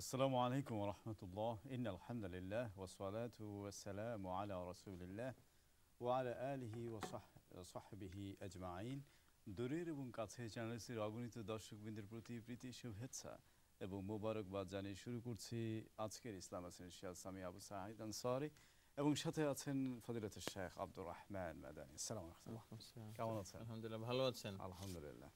আসসালামু আলাইকুম ওয়া রাহমাতুল্লাহ। ইন্নাল হামদুলিল্লাহ ওয়াস সালাতু ওয়াস সালামু আলা রাসূলিল্লাহ ওয়া আলা আলিহি ওয়া সাহবিহি আজমাইন। দূরের এবং কাছে চ্যানেলটির অগণিত দর্শকবৃন্দের প্রতি প্রীতি শুভেচ্ছা এবং মোবারকবাদ জানিয়ে শুরু করছি আজকের ইসলাম আমি আবু সাঈদ আনসারী এবং সাথে আছেন ফজিলাতুল শেখ আব্দুর রহমান মাদানী। আসসালামু আলাইকুম। কেমন আছেন? আলহামদুলিল্লাহ, ভালো আছেন? আলহামদুলিল্লাহ।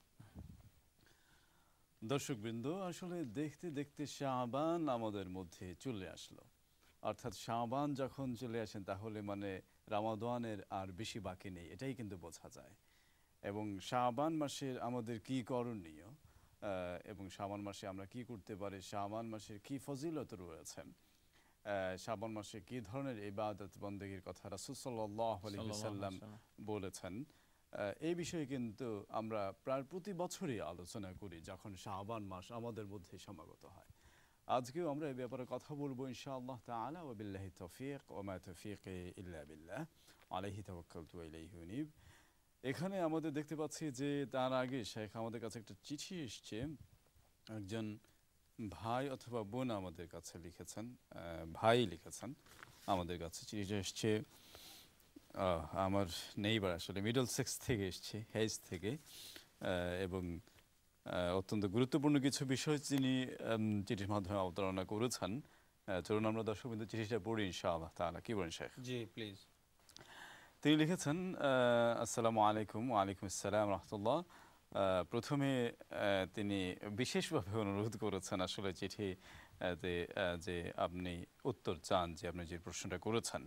দর্শকবৃন্দ, আসলে দেখতে দেখতে শাবান আমাদের মধ্যে চলে আসলো। অর্থাৎ শাবান যখন চলে আসেন তাহলে মানে রমাদানের আর বেশি বাকি নেই, এটাই কিন্তু বোঝা যায়। এবং শাবান মাসের আমাদের কি করণীয় এবং শাবান মাসে আমরা কি করতে পারি, শাবান মাসের কি ফজিলত রয়েছে, শাবান মাসে কি ধরনের ইবাদত বন্দেগীর কথা রাসূল সাল্লাল্লাহু আলাইহি ওয়াসাল্লাম বলেছেন, এই বিষয়ে কিন্তু আমরা প্রায় প্রতি বছরই আলোচনা করি যখন শাবান মাস আমাদের মধ্যে সমাগত হয়। আজকেও আমরা এই ব্যাপারে কথা বলবো ইনশাআল্লাহ তাআলা। ওয়া বিল্লাহি তাওফীক ওয়া মা তাওফীকি ইল্লা বিল্লাহ আলাইহি তাওয়াক্কালতু ওয়া ইলাইহি উনীব। এখানে আমাদের দেখতে পাচ্ছি যে তার আগে শেখ আমাদের কাছে একটা চিঠি এসছে, একজন ভাই অথবা বোন আমাদের কাছে লিখেছেন, ভাই লিখেছেন আমাদের কাছে। চিঠিটা এসছে আমার নেইবার, আসলে মিডল সেক্স থেকে এসছে, হেজ থেকে, এবং অত্যন্ত গুরুত্বপূর্ণ কিছু বিষয় তিনি চিঠির মাধ্যমে অবতারণা করেছেন। চলুন আমরা দর্শকবৃন্দ চিঠিটা পড়ি ইনশাআল্লাহ তাআলা। কি বলেন শেখ? জি প্লিজ। তিনি লিখেছেন, আসসালামু আলাইকুম। ওয়ালাইকুম আসসালাম রাহমাতুল্লাহ। প্রথমে তিনি বিশেষভাবে অনুরোধ করেছেন আসলে চিঠি যে আপনি উত্তর চান, যে আপনি যে প্রশ্নটা করেছেন।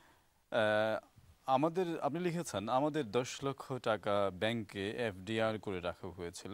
আপনি লিখেছেন আমাদের 10 লক্ষ টাকা ব্যাংকে এফডিআর করে রাখা হয়েছিল,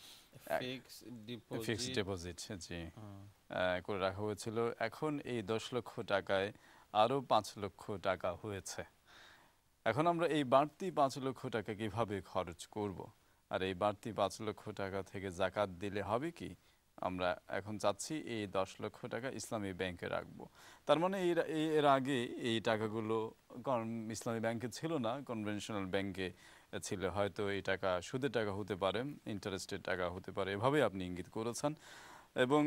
ফিক্সড ডিপোজিট জি করে রাখা হয়েছিল। এখন এই 10 লক্ষ টাকায় আরও 5 লক্ষ টাকা হয়েছে। এখন আমরা এই বাড়তি 5 লক্ষ টাকা কিভাবে খরচ করব, আর এই বাড়তি 5 লক্ষ টাকা থেকে যাকাত দিলে হবে কি? আমরা এখন চাচ্ছি এই 10 লক্ষ টাকা ইসলামী ব্যাংকে রাখবো। তার মানে এর আগে এই টাকাগুলো ইসলামী ব্যাংকে ছিল না, কনভেনশনাল ব্যাংকে ছিল। হয়তো এই টাকা সুদের টাকা হতে পারে, ইন্টারেস্টের টাকা হতে পারে, এভাবে আপনি ইঙ্গিত করেছেন। এবং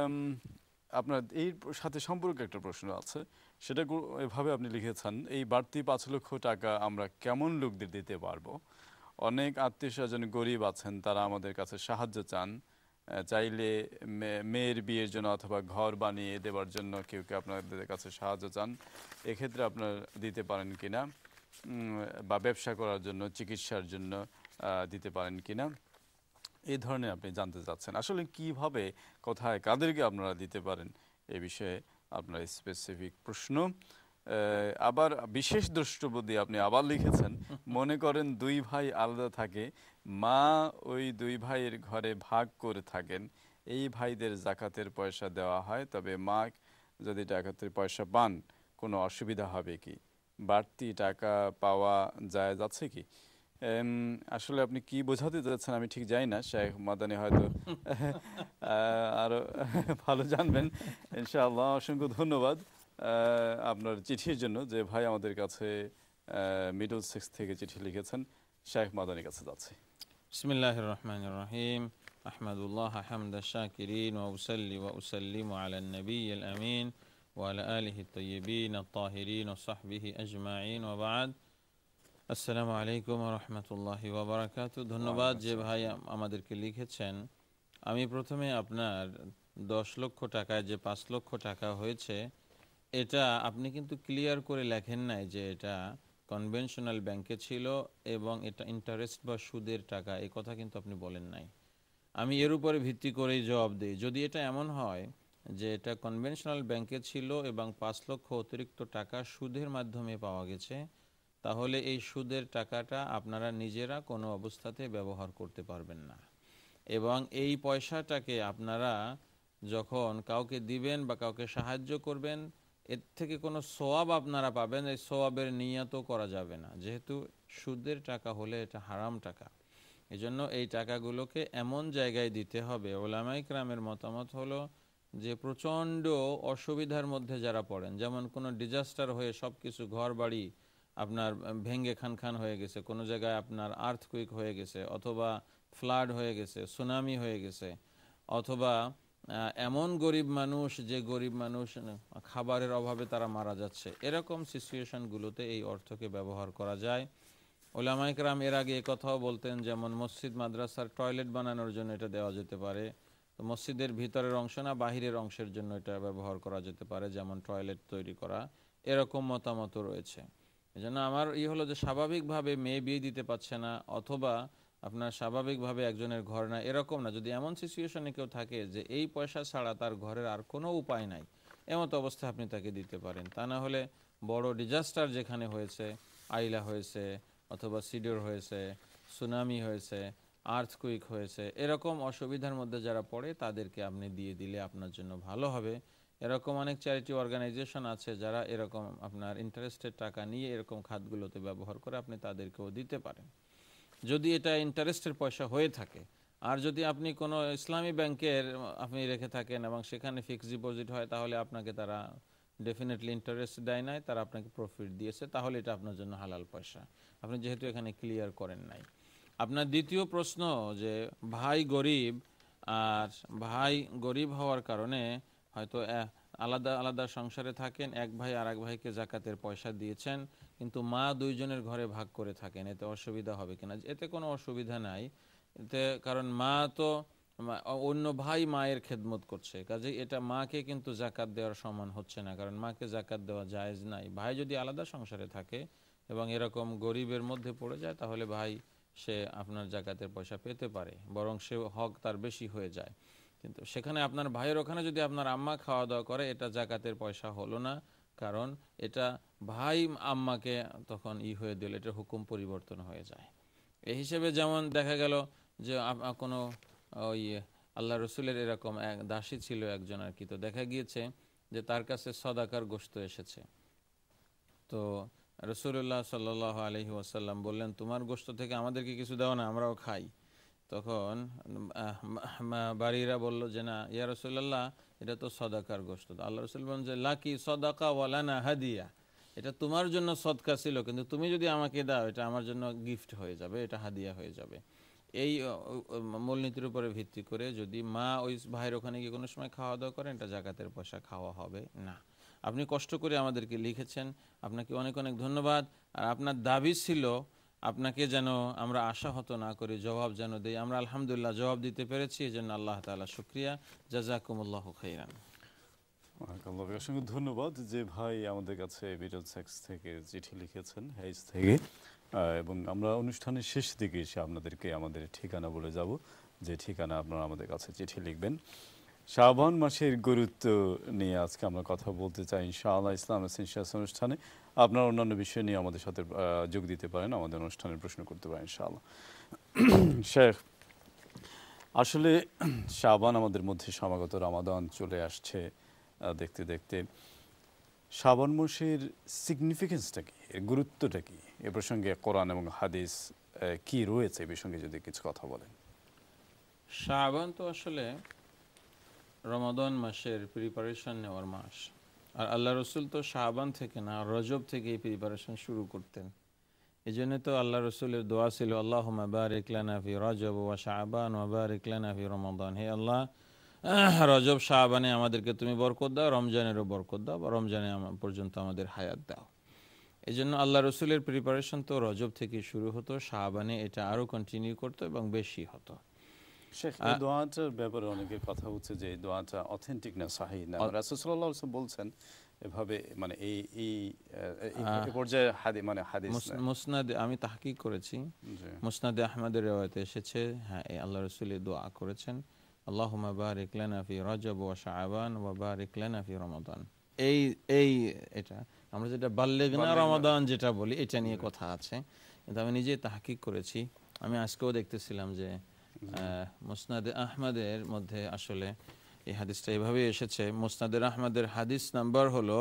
আপনার এই সাথে সম্পর্কে একটা প্রশ্ন আছে, সেটা এভাবে আপনি লিখেছেন, এই বাড়তি 5 লক্ষ টাকা আমরা কেমন লোকদের দিতে পারবো? অনেক আত্মীয় স্বজন গরিব আছেন, তারা আমাদের কাছে সাহায্য চান। চাইলে মেয়ের বিয়ের জন্য অথবা ঘর বানিয়ে দেওয়ার জন্য কেউ কেউ আপনাদের কাছে সাহায্য চান। এক্ষেত্রে আপনারা দিতে পারেন কিনা, বা ব্যবসা করার জন্য, চিকিৎসার জন্য দিতে পারেন কিনা, এই ধরনের আপনি জানতে চাচ্ছেন। আসলে কিভাবে, কোথায়, কাদেরকে আপনারা দিতে পারেন, এ বিষয়ে আপনার স্পেসিফিক প্রশ্ন। আবার বিশেষ দ্রষ্টব্য আপনি আবার লিখেছেন, মনে করেন 2 ভাই আলাদা থাকে, মা ওই 2 ভাইয়ের ঘরে ভাগ করে থাকেন, এই ভাইদের যাকাতের পয়সা দেওয়া হয়, তবে মা যদি যাকাতের পয়সা পান কোনো অসুবিধা হবে কি? বাড়তি টাকা পাওয়া জায়েজ আছে কি? আসলে আপনি কি বোঝাতে চাচ্ছেন আমি ঠিক জানি না, শেখ মাদানী হয়তো আরো ভালো জানবেন ইনশাআল্লাহ। অসংখ্য ধন্যবাদ আপনার চিঠির জন্য। যে ভাই আমাদের কাছে মিডল সেক্স থেকে চিঠি লিখেছেন, শেখ মাদানীর কাছে যাচ্ছে। বিসমিল্লাহির রহমানির রহিম। আহমাদুল্লাহ হামদা শাকিরিন ওয়া উসাল্লি ওয়া উসাল্লিমু আলান নবিয়্যিল আমিন ওয়া আলা আলিহি তাইয়্যিবিন আত-তাহিরিন ওয়া সাহবিহি আজমাইন ওয়া বা'দ। আসসালামু আলাইকুম ওয়া রাহমাতুল্লাহি ওয়া বারাকাতুহু। ধন্যবাদ যে ভাই আমাদেরকে লিখেছেন। আমি প্রথমে আপনার 10 লক্ষ টাকায় যে 5 লক্ষ টাকা হয়েছে, এটা আপনি কিন্তু ক্লিয়ার করে লেখেন নাই যে এটা কনভেনশনাল ব্যাংকে ছিল এবং এটা ইন্টারেস্ট বা সুদের টাকা, এই কথা কিন্তু আপনি বলেন নাই। আমি এর উপরে ভিত্তি করেই জবাব দিই। যদি এটা এমন হয় যে এটা কনভেনশনাল ব্যাংকে ছিল এবং 5 লক্ষ অতিরিক্ত টাকা সুদের মাধ্যমে পাওয়া গেছে, তাহলে এই সুদের টাকাটা আপনারা নিজেরা কোনো অবস্থাতে ব্যবহার করতে পারবেন না। এবং এই পয়সাটাকে আপনারা যখন কাউকে দিবেন বা কাউকে সাহায্য করবেন, এর থেকে কোনো সওয়াব আপনারা পাবেন, এই সওয়াবের নিয়তও করা যাবে না, যেহেতু সুদের টাকা হলে এটা হারাম টাকা। এজন্য এই টাকাগুলোকে এমন জায়গায় দিতে হবে। ওলামায়ে কেরামের মতামত হলো যে প্রচণ্ড অসুবিধার মধ্যে যারা পড়েন, যেমন কোনো ডিজাস্টার হয়ে সব কিছু ঘর বাড়ি আপনার ভেঙে খান হয়ে গেছে, কোনো জায়গায় আপনার আর্থকুইক হয়ে গেছে, অথবা ফ্লাড হয়ে গেছে, সুনামি হয়ে গেছে, অথবা এমন গরিব মানুষ যে গরিব মানুষ খাবারের অভাবে তারা মারা যাচ্ছে, এরকম সিচুয়েশনগুলোতে এই অর্থকে ব্যবহার করা যায়। উলামায়ে কেরাম এর আগে কথাও বলতেন, যেমন মসজিদ মাদ্রাসার টয়লেট বানানোর জন্য এটা দেওয়া যেতে পারে, তো মসজিদের ভিতরের অংশ না বাহিরের অংশের জন্য এটা ব্যবহার করা যেতে পারে, যেমন টয়লেট তৈরি করা, এরকম মতামত রয়েছে। এজন্য আমার হলো যে স্বাভাবিকভাবে মেয়ে বিয়ে দিতে পারছে না, অথবা আপনার স্বাভাবিকভাবে একজনের ঘর না, এরকম না, যদি এমন সিচুয়েশনে কেউ থাকে যে এই পয়সা ছাড়া তার ঘরের আর কোনো উপায় নাই, এমত অবস্থায় আপনি তাকে দিতে পারেন। তা না হলে বড় ডিজাস্টার যেখানে হয়েছে, আইলা হয়েছে অথবা সিডর হয়েছে, সুনামি হয়েছে, আর্থকুইক হয়েছে, এরকম অসুবিধার মধ্যে যারা পড়ে তাদেরকে আপনি দিয়ে দিলে আপনার জন্য ভালো হবে। এরকম অনেক চ্যারিটি অর্গানাইজেশন আছে যারা এরকম আপনার ইন্টারেস্টের টাকা নিয়ে এরকম খাতগুলোতে ব্যবহার করে, আপনি তাদেরকেও দিতে পারেন যদি এটা ইন্টারেস্টের পয়সা হয়ে থাকে। আর যদি আপনি কোনো ইসলামী ব্যাংকের আপনি রেখে থাকেন এবং সেখানে ফিক্সড ডিপোজিট হয়, তাহলে আপনাকে তারা ডেফিনেটলি ইন্টারেস্ট দেয় নাই, তারা আপনাকে প্রফিট দিয়েছে, তাহলে এটা আপনার জন্য হালাল পয়সা, আপনি যেহেতু এখানে ক্লিয়ার করেন নাই। আপনার দ্বিতীয় প্রশ্ন যে ভাই গরিব, আর ভাই গরিব হওয়ার কারণে হয়তো আলাদা আলাদা সংসারে থাকেন, এক ভাই আর এক ভাইকে জাকাতের পয়সা দিয়েছেন, কিন্তু মা দুইজনের ঘরে ভাগ করে থাকেন, এতে অসুবিধা হবে কিনা? এতে কোনো অসুবিধা নাই, এতে কারণ মা তো অন্য ভাই মায়ের খেদমত করছে, কাজে এটা মাকে কিন্তু জাকাত দেওয়ার সমান হচ্ছে না, কারণ মাকে জাকাত দেওয়া জায়েজ নাই। ভাই যদি আলাদা সংসারে থাকে এবং এরকম গরিবের মধ্যে পড়ে যায়, তাহলে ভাই সে আপনার জাকাতের পয়সা পেতে পারে, বরং সে হক তার বেশি হয়ে যায়। কিন্তু সেখানে আপনার ভাইয়ের ওখানে যদি আপনার আম্মা খাওয়া দাওয়া করে, এটা জাকাতের পয়সা হলো না, কারণ এটা ভাই আম্মাকে তখন হয়ে দিল, এটা হুকুম পরিবর্তন হয়ে যায়। এই হিসেবে যেমন দেখা গেল যে কোনো ওই আল্লাহ রসুলের এরকম এক দাসী ছিল একজন আর কি, তো দেখা গিয়েছে যে তার কাছে সদাকার গোশত এসেছে, তো রসুল্লাহ সাল্লাহ আলহি ওয়াসাল্লাম বললেন, তোমার গোশত থেকে আমাদেরকে কিছু দাও না, আমরাও খাই। তখন বাড়িরা বলল যে না ইয়া রাসূলুল্লাহ, এটা তো সদাকার গোশত। আল্লাহ রাসূল বলেন যে লাকি সদাকা ওয়ালানা হাদিয়া, এটা তোমার জন্য সদকা ছিল, কিন্তু তুমি যদি আমাকে দাও এটা আমার জন্য গিফট হয়ে যাবে, এটা হাদিয়া হয়ে যাবে। এই মূলনীতির উপরে ভিত্তি করে যদি মা ওই ভাইয়ের ওখানে গিয়ে কোনো সময় খাওয়া দাওয়া করেন, এটা জাকাতের পয়সা খাওয়া হবে না। আপনি কষ্ট করে আমাদেরকে লিখেছেন, আপনাকে অনেক অনেক ধন্যবাদ। আর আপনার দাবি ছিল আপনাকে যেন আমরা আশাহত না করি, জবাব যেন দেই, আমরা আলহামদুলিল্লাহ জবাব দিতে পেরেছি, এই জন্য আল্লাহ তাআলা শুকরিয়া। জাযাকুমুল্লাহু খাইরান। অসংখ্য ধন্যবাদ যে ভাই আমাদের কাছে মিডল সেক্স থেকে চিঠি লিখেছেন, হেজ থেকে, এবং আমরা অনুষ্ঠানের শেষ দিকে এসে আপনাদেরকে আমাদের ঠিকানা বলে যাব, যে ঠিকানা আপনারা আমাদের কাছে চিঠি লিখবেন। শাবান মাসের গুরুত্ব নিয়ে আজকে আমরা কথা বলতে চাই ইনশাআল্লাহ ইসলাম এসেনশিয়ালস অনুষ্ঠানে। আপনারা অন্যান্য বিষয় নিয়ে আমাদের সাথে যোগ দিতে পারেন, আমাদের অনুষ্ঠানের প্রশ্ন করতে পারেন ইনশাআল্লাহ। শেখ, আসলে শাবান আমাদের মধ্যে সমাগত, রমাদান চলে আসছে দেখতে দেখতে। শাবান মাসের সিগনিফিকেন্সটা কি, এর গুরুত্বটা কি, এ প্রসঙ্গে কোরআন এবং হাদিস কি রয়েছে, এই প্রসঙ্গে যদি কিছু কথা বলেন। শাবান তো আসলে রমাদান মাসের প্রিপারেশন নেওয়ার মাস, আর আল্লাহ রসুল তো শাবান থেকে না রজব থেকে এই প্রিপারেশন শুরু করতেন। এই জন্য তো আল্লাহ রসুলের দোয়া ছিল আল্লাহুম্মা বারিক লানা ফি রজব ওয়া শাবান ওয়া বারিক লানা ফি রমাদান, হে আল্লাহ রজব শাবানে আমাদেরকে তুমি বরকত দাও, রমজানেরও বরকত দাও, বা রমজানে পর্যন্ত আমাদের হায়াত দাও। এই জন্য আল্লাহ রসুলের প্রিপারেশন তো রজব থেকে শুরু হতো, শাবানে এটা আরও কন্টিনিউ করতো এবং বেশি হতো। শেখ, এই দোয়াটার ব্যাপারে অনেকের কথা হচ্ছে যে এই দোয়াটা অথেন্টিক না, সহিহ না। রাসূল সাল্লাল্লাহু আলাইহি ওয়াসাল্লাম বলছেন এভাবে, মানে এই পর্যায়ে হাদিস মুসনাদে আমি তাহকিক করেছি, মুসনাদে আহমদের রিওয়ায়াতে এসেছে, হ্যাঁ আল্লাহ রাসূল দোয়া করেছেন আল্লাহুম্মা বারিক লানা ফি রজব ওয়া শাবান ওয়া বারিক লানা ফি রমাদান। এই এটা আমরা যেটা বাল্লিগনা রমাদান যেটা বলি, এটা নিয়ে কথা আছে, কিন্তু আমি নিজে তাহকিক করেছি। আমি আজকেও দেখতেছিলাম যে মুসনাদে আহমদের মধ্যে আসলে এই হাদিসটা এভাবে এসেছে। মুসনাদে আহমদের হাদিস নাম্বার হলো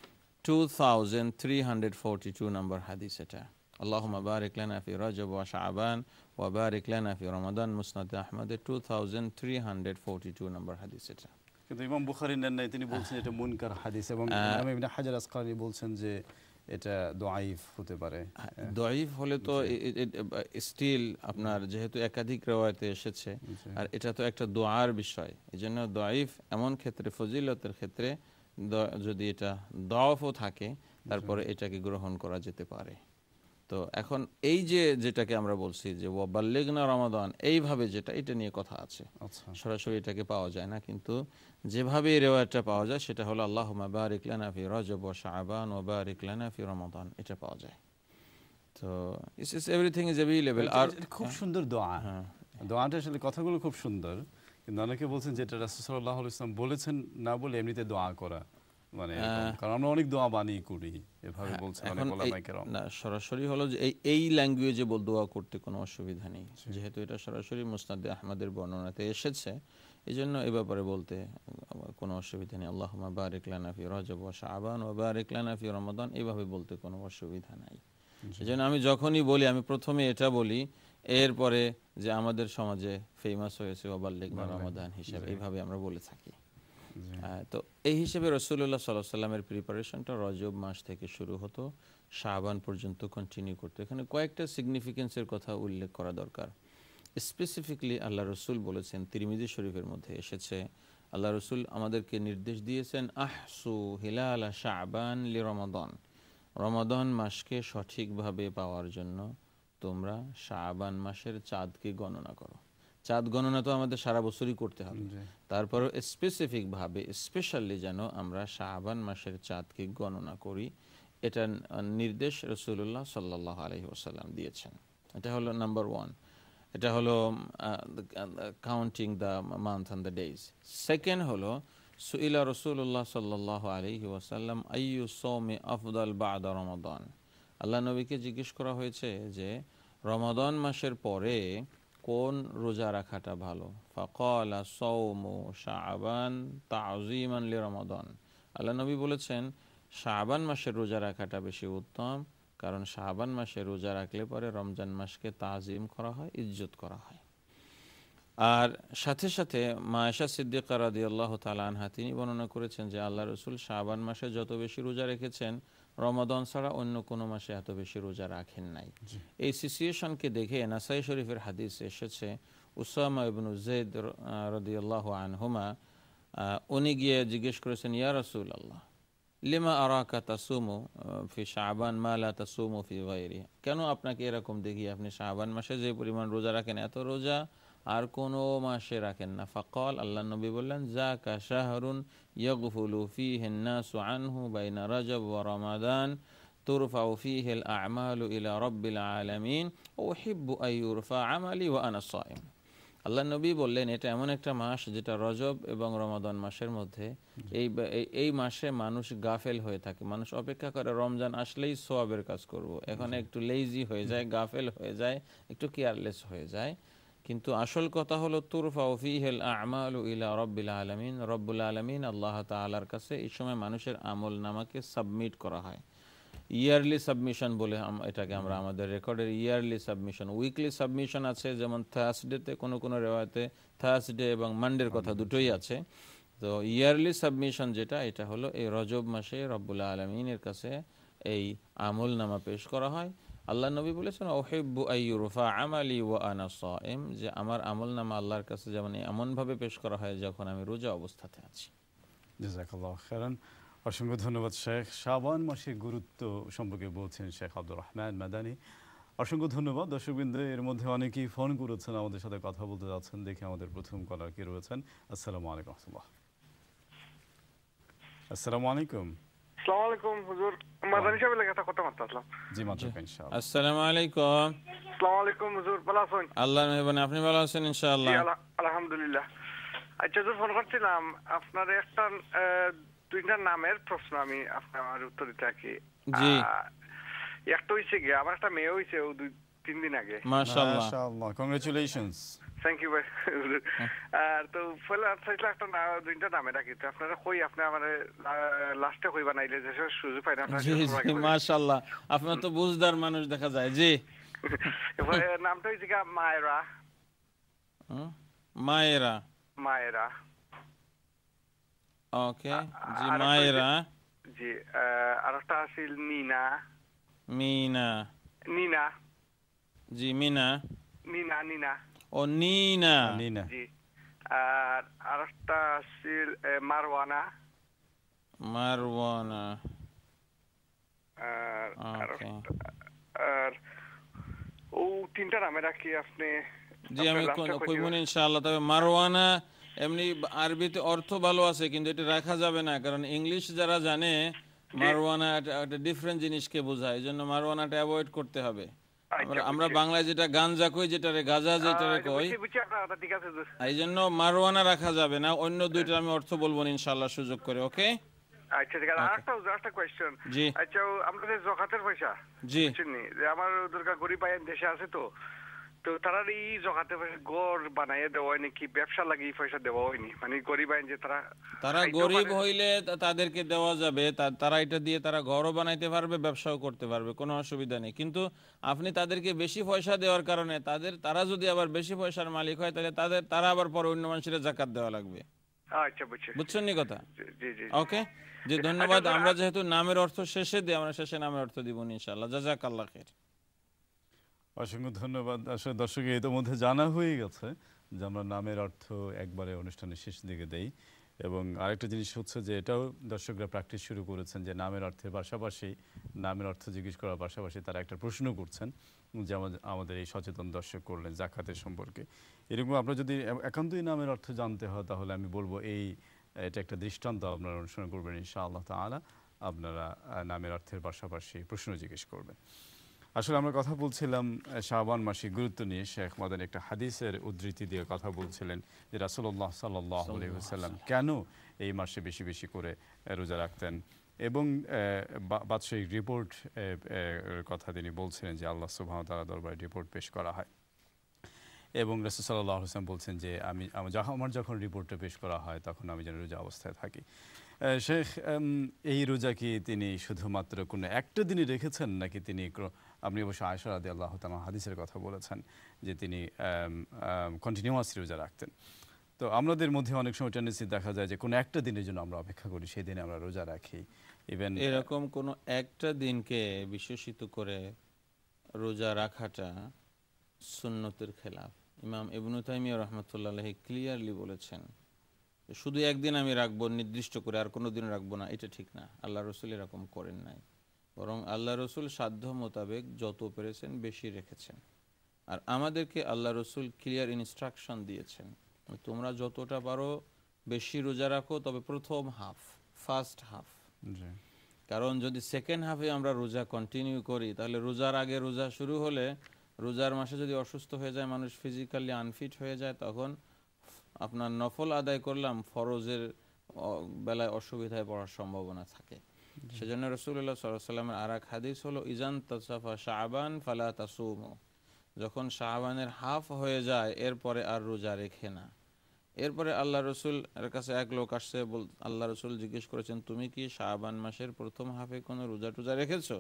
2342 নাম্বার হাদিস। এটা আল্লাহুম্মা বারিক লানা ফি রজব ওয়া শাবান ওয়া বারিক লানা ফি রমাদান, মুসনাদে আহমদের 2342 নাম্বার হাদিস। এটা কিন্তু ইমাম বুখারী নেন নাই, তিনি বলছেন এটা মুনকার হাদিস, এবং ইমাম ইবনে হাজার আসকালানী বলছেন যে এটা দাঈফ হতে পারে? দাঈফ হলে তো স্টিল আপনার যেহেতু একাধিক riwayate এসেছে আর এটা তো একটা দোয়ার বিষয়, এজন্য দাঈফ এমন ক্ষেত্রে ফজিলতের ক্ষেত্রে যদি এটা দাওয়াফও থাকে তারপরে এটাকে গ্রহণ করা যেতে পারে। তো এখন এই যেটাকে আমরা বলছি যে ওয়াবাল্লিগনা রমাদান, এইভাবে যেটা এটা নিয়ে কথা আছে, সরাসরি এটাকে পাওয়া যায় না, কিন্তু যেভাবে এই রিওয়ায়াতটা পাওয়া যায় সেটা হলো আল্লাহুম্মা বারিক লানা ফি রজব ওয়া শাবান ওয়া বারিক লানা ফি রমাদান, এটা পাওয়া যায়। তো এভরিথিং ইজ অ্যাভেলেবল। আর খুব সুন্দর দোয়া, দোয়াটা আসলে কথাগুলো খুব সুন্দর, কিন্তু অনেকে বলছেন যে এটা রাসূল সাল্লাল্লাহু আলাইহি ওয়াসাল্লাম বলেছেন না বলে এমনিতে দোয়া করা, মানে কারণ আমরা অনেক দোয়া বানিয়ে করি এভাবে বলছেন অনেক ওলামায়ে কেরাম। না, সরাসরি হলো যে এই ল্যাঙ্গুয়েজে দোয়া করতে কোনো অসুবিধা নেই, যেহেতু এটা সরাসরি মুসনাদে আহমদের বর্ণনাতে এসেছে, এজন্য এই ব্যাপারে বলতে কোনো অসুবিধা নেই। আল্লাহুম্মা বারিক লানা ফি রজব ওয়া শাবান ওয়া বারিক লানা ফি রমাদান, এইভাবে বলতে কোনো অসুবিধা নাই। এজন্য আমি যখনই বলি আমি প্রথমে এটা বলি, এরপরে যে আমাদের সমাজে ফেমাস হয়েছে ওয়াবাল্লিগনা রমাদান হিসাবে, এইভাবে আমরা বলে থাকি। তো এই হিসেবে রাসূলুল্লাহ সাল্লাল্লাহু আলাইহি ওয়াসাল্লামের প্রিপারেশনটা রজব মাস থেকে শুরু হতো, শাবান পর্যন্ত কন্টিনিউ করতো। এখানে কয়েকটা সিগনিফিকেন্সের কথা উল্লেখ করা দরকার। স্পেসিফিকলি আল্লাহ রসুল বলেছেন, তিরমিজি শরীফের মধ্যে এসেছে, আল্লাহ রসুল আমাদেরকে নির্দেশ দিয়েছেন আহসু হিলাল শাবান লি রমাদান, রমাদান মাসকে সঠিকভাবে পাওয়ার জন্য তোমরা শাবান মাসের চাঁদকে গণনা করো। চাঁদ গণনা তো আমাদের সারা বছরই করতে হবে, তারপরও স্পেসিফিকভাবে স্পেশালি যেন আমরা শাবান মাসের চাঁদকে গণনা করি, এটা নির্দেশ রাসূলুল্লাহ সাল্লাল্লাহু আলাইহি ওয়াসাল্লাম দিয়েছেন। এটা হলো নাম্বার 1, এটা হলো counting the month and the days. Second হলো সুইলা রাসূলুল্লাহ সাল্লাল্লাহু আলাইহি ওয়াসাল্লাম আইয়ু সাওমি আফদাল বা'দা রমাদান, আল্লাহ নবীকে জিজ্ঞেস করা হয়েছে যে রমাদান মাসের পরে কোন রোজা রাখাটা ভালো। ফাকালা সাওমু শাবান তা'যীমান লিরমাদান, আল্লাহ নবী বলেছেন শাবান মাসের রোজা রাখাটা বেশি উত্তম, কারণ শাবান মাসে রোজা রাখলে পরে রমজান মাসকে তাজিম করা হয়, ইজ্জত করা হয়। আর সাথে সাথে মা আয়েশা সিদ্দিকা রাদিয়াল্লাহু তাআলা আনহা তিনি বর্ণনা করেছেন যে আল্লাহ রাসূল শাবান মাসে যত বেশি রোজা রেখেছেন রমাদান ছাড়া অন্য কোনো মাসে এত বেশি রোজা রাখেন নাই। এই সিচুয়েশনকে দেখে নাসাই শরীফের হাদিস এসেছে, উসামা ইবনে যায়েদ রাদিয়াল্লাহু আনহুমা উনি গিয়ে জিজ্ঞেস করেছেন, ইয়া রাসূলুল্লাহ লিমা আরাকা তাসুমু ফি শাবান মা লা তাসুমু ফি গায়রি, কেন আপনাকে এরকম দেখি আপনি শাবান মাসে যে পরিমাণ রোজা রাখেন এত রোজা আর কোনো মাসে রাখেন না। ফাকাল, আল্লাহ নবী বললেন, যাকা শাহরুন ইয়াগফুলু ফীহি আন-নাসু আনহু বাইনা রজব ওয়া রমাদান তুরফাউ ফীহি আল-আ'মালু ইলা রাব্বিল আলামিন ওয়া উহিব্বু আন ইউরফা আমালি ওয়া আনা সাইম। আল্লাহ নবী বললেন এটা এমন একটা মাস যেটা রজব এবং রমাদান মাসের মধ্যে, এই মাসে মানুষ গাফেল হয়ে থাকে, মানুষ অপেক্ষা করে রমজান আসলেই সওয়াবের কাজ করব, এখন একটু লেজি হয়ে যায়, গাফেল হয়ে যায়, একটু কেয়ারলেস হয়ে যায়। কিন্তু আসল কথা হলো তুরফাউ ফীহিল আ'মালু ইলা রাব্বিল আলামিন, রব্বুল আলামিন আল্লাহ তাআলার কাছে এই সময় মানুষের আমল নামাকে সাবমিট করা হয়। ইয়ারলি সাবমিশন বলে এটাকে আমরা আমাদের রেকর্ডের ইয়ারলি সাবমিশন, উইকলি সাবমিশন আছে, যেমন থার্সডেতে কোনো কোনো রেওয়ায়াতে থার্সডে এবং মানডের কথা দুটোই আছে। তো ইয়ারলি সাবমিশন যেটা, এটা হলো এই রজব মাসে রব্বুল আলামিনের কাছে এই আমল নামা পেশ করা হয়। আল্লাহ নবী বলেছেন উহিব্বু আন ইউরফা আমালি ওয়া আনা সাইম, যে আমার আমল নামা আল্লাহর কাছে যেমন এমনভাবে পেশ করা হয় যখন আমি রোজা অবস্থাতে আছি। জাযাকাল্লাহু খাইরান, অসংখ্য ধন্যবাদ শেখ। শাবান মাসের গুরুত্ব সম্পর্কে বলছেন শেখ আব্দুর রহমান মাদানী, অসংখ্য ধন্যবাদ। দর্শকবৃন্দ, এর মধ্যে অনেকেই ফোন করেছেন, আমাদের সাথে কথা বলতে যাচ্ছেন। দেখে আমাদের প্রথম কলার কে রয়েছেন। আসসালামু আলাইকুম রাহমাতুল্লাহ। আসসালামু আলাইকুম। আসসালামু আলাইকুম হুজুর, মাদানী সাহেবের লাগে কথা মাত্রাছিলাম। জি মাত্র ইনশাআল্লাহ। আসসালামু আলাইকুম। আসসালামু আলাইকুম হুজুর, ভালো আছেন? আল্লাহর মেহেরবানি, আপনি ভালো আছেন ইনশাআল্লাহ? জি আলহামদুলিল্লাহ। আচ্ছা হুজুর, ফোন করছিলাম আপনার একটা দুইটা নামের প্রশ্ন আমি আপনার উত্তর দিতে আছি। জি। একটা হইছে কি, আমার একটা মেয়ে হইছে 2-3 দিন আগে। মাশাআল্লাহ মাশাআল্লাহ, কংগ্রাচুলেশনস। থ্যাংক ইউ ভাই। আর তো ফলে চাইছিলাম একটা দুইটা নামে রাখি, তো আপনারা কই আপনি আমারে লাস্টে কই বানাইলে যে সুযোগ পাই না আপনারা। জি জি মাশাআল্লাহ, আপনার তো বুঝদার মানুষ দেখা যায়। জি। নামটা হইছে কি মায়েরা। মায়েরা। মায়েরা। ওকে, জি মায়েরা। জি আরেকটা আছিল নিনা মিনা নিনা জি মিনা নিনা নিনা ও নিনা নিনা জি আর আরেকটা আছিল মারওয়ানা মারওয়ানা আর ওকে আর ও তিনটা নামে রাখি আপনি জি আমি কইবো ইনশাআল্লাহ। তবে মারওয়ানা এমনি আরবিতে অর্থ ভালো আছে, কিন্তু এটা রাখা যাবে না, কারণ ইংলিশ যারা জানে মারওয়ানা একটা ডিফারেন্ট জিনিসকে বোঝায়, এই জন্য মারওয়ানাটা অ্যাভয়েড করতে হবে। আমরা বাংলায় যেটা গাঞ্জা কই, যেটারে গাজা যেটারে কই, এই জন্য মারওয়ানা রাখা যাবে না। অন্য দুইটা আমি অর্থ বলবো ইনশাআল্লাহ সুযোগ করে। ওকে আচ্ছা ঠিক আছে। আরেকটা কোয়েশ্চেন, জি আচ্ছা আমাদের জকাতের পয়সা জি যে আমার দুর্গা গরিব আইন দেশে আছে, তো তো তারা এই জকাতের পয়সা গড় বানাইয়ে দেওয়া হয় নাকি ব্যবসা লাগি পয়সা দেওয়া হয়নি, মানে গরিব আইন যে তারা গরিব হইলে তাদেরকে দেওয়া যাবে, তারা এটা দিয়ে তারা ঘরও বানাইতে পারবে, ব্যবসাও করতে পারবে, কোনো অসুবিধা নেই। কিন্তু আপনি তাদেরকে বেশি পয়সা দেওয়ার কারণে তারা যদি আবার বেশি পয়সার মালিক হয়, তাহলে তারা আবার পরে অন্য মানুষের জাকাত দেওয়া লাগবে। আচ্ছা বুঝছেন নি কথা? জি জি ওকে জি ধন্যবাদ। আমরা যেহেতু নামের অর্থ শেষে দিই, আমরা শেষে নামের অর্থ দিব ইনশাআল্লাহ। জাযাকাল্লাহ খাইর। অসংখ্য ধন্যবাদ। আসলে দর্শক ইতোমধ্যে জানা হয়ে গেছে যে আমরা নামের অর্থ একবারে অনুষ্ঠানের শেষ দিকে দেই, এবং আরেকটা জিনিস হচ্ছে যে এটাও দর্শকরা প্র্যাকটিস শুরু করেছেন যে নামের অর্থের পাশাপাশি নামের অর্থ জিজ্ঞেস করার পাশাপাশি তারা একটা প্রশ্ন করছেন, যে আমাদের এই সচেতন দর্শক করলেন জাকাতের সম্পর্কে। এরকম আপনার যদি একান্তই নামের অর্থ জানতে হয়, তাহলে আমি বলবো এটা একটা দৃষ্টান্ত আপনারা অনুসরণ করবেন ইনশাআল্লাহ তাআলা। আপনারা নামের অর্থের পাশাপাশি প্রশ্ন জিজ্ঞেস করবেন। আসলে আমরা কথা বলছিলাম শাবান মাসের গুরুত্ব নিয়ে। শেখ মাদানি একটা হাদিসের উদ্ধৃতি দিয়ে কথা বলছিলেন যে রাসূলুল্লাহ সাল্লাল্লাহু আলাইহি ওয়াসাল্লাম কেন এই মাসে বেশি বেশি করে রোজা রাখতেন, এবং বাদশাহিক রিপোর্ট কথা তিনি বলছিলেন যে আল্লাহ সুবহানাহু ওয়া তাআলা দরবারে রিপোর্ট পেশ করা হয়, এবং রাসূল সাল্লাল্লাহু আলাইহি ওয়াসাল্লাম বলছেন যে আমার যখন রিপোর্টটা পেশ করা হয় তখন আমি যেন রোজা অবস্থায় থাকি। শেখ, এই রোজা কি তিনি শুধুমাত্র কোনো একটা দিনই রেখেছেন, নাকি তিনি আপনি অবশ্য আয়েশা রাদিয়াল্লাহু তাআলা হাদিসের কথা বলেছেন যে তিনি কন্টিনিউয়াসলি রোজা রাখতেন। তো আমাদের মধ্যে অনেক সময় টেন্ডেন্সি দেখা যায় যে কোনো একটা দিনের জন্য আমরা অপেক্ষা করি, সেই দিনে আমরা রোজা রাখি। ইভেন এরকম কোনো একটা দিনকে বিশেষিত করে রোজা রাখাটা সুন্নতের খেলাফ। ইমাম ইবনু তাইমিয়া রাহমাতুল্লাহ আলাইহি ক্লিয়ারলি বলেছেন শুধু একদিন আমি রাখবো নির্দিষ্ট করে, আর কোনো দিন রাখবো না, এটা ঠিক না। আল্লাহ রসুল এরকম করেন নাই, বরং আল্লাহ রসুল সাধ্য মোতাবেক যত পেরেছেন বেশি রেখেছেন। আর আমাদেরকে আল্লাহ রসুল ক্লিয়ার ইনস্ট্রাকশন দিয়েছেন তোমরা যতটা পারো বেশি রোজা রাখো, তবে প্রথম হাফ, ফার্স্ট হাফ। কারণ যদি সেকেন্ড হাফে আমরা রোজা কন্টিনিউ করি, তাহলে রোজার আগে রোজা শুরু হলে, রোজার মাসে যদি অসুস্থ হয়ে যায় মানুষ, ফিজিক্যালি আনফিট হয়ে যায়, তখন আপনার নফল আদায় করলাম ফরজের বেলায় অসুবিধায় পড়ার সম্ভাবনা থাকে। সেজন্য রাসূলুল্লাহ সাল্লাল্লাহু আলাইহি ওয়াসাল্লামের আরেক হাদিস হলো ইজান তাসাফা শাবান ফালা তাসুমু, যখন শাবানের হাফ হয়ে যায় এরপরে আর রোজা রেখে না। এরপরে আল্লাহ রসুল এর কাছে এক লোক আসছে, আল্লাহ রসুল জিজ্ঞেস করেছেন তুমি কি শাবান মাসের প্রথম হাফে কোনো রোজা টোজা রেখেছো?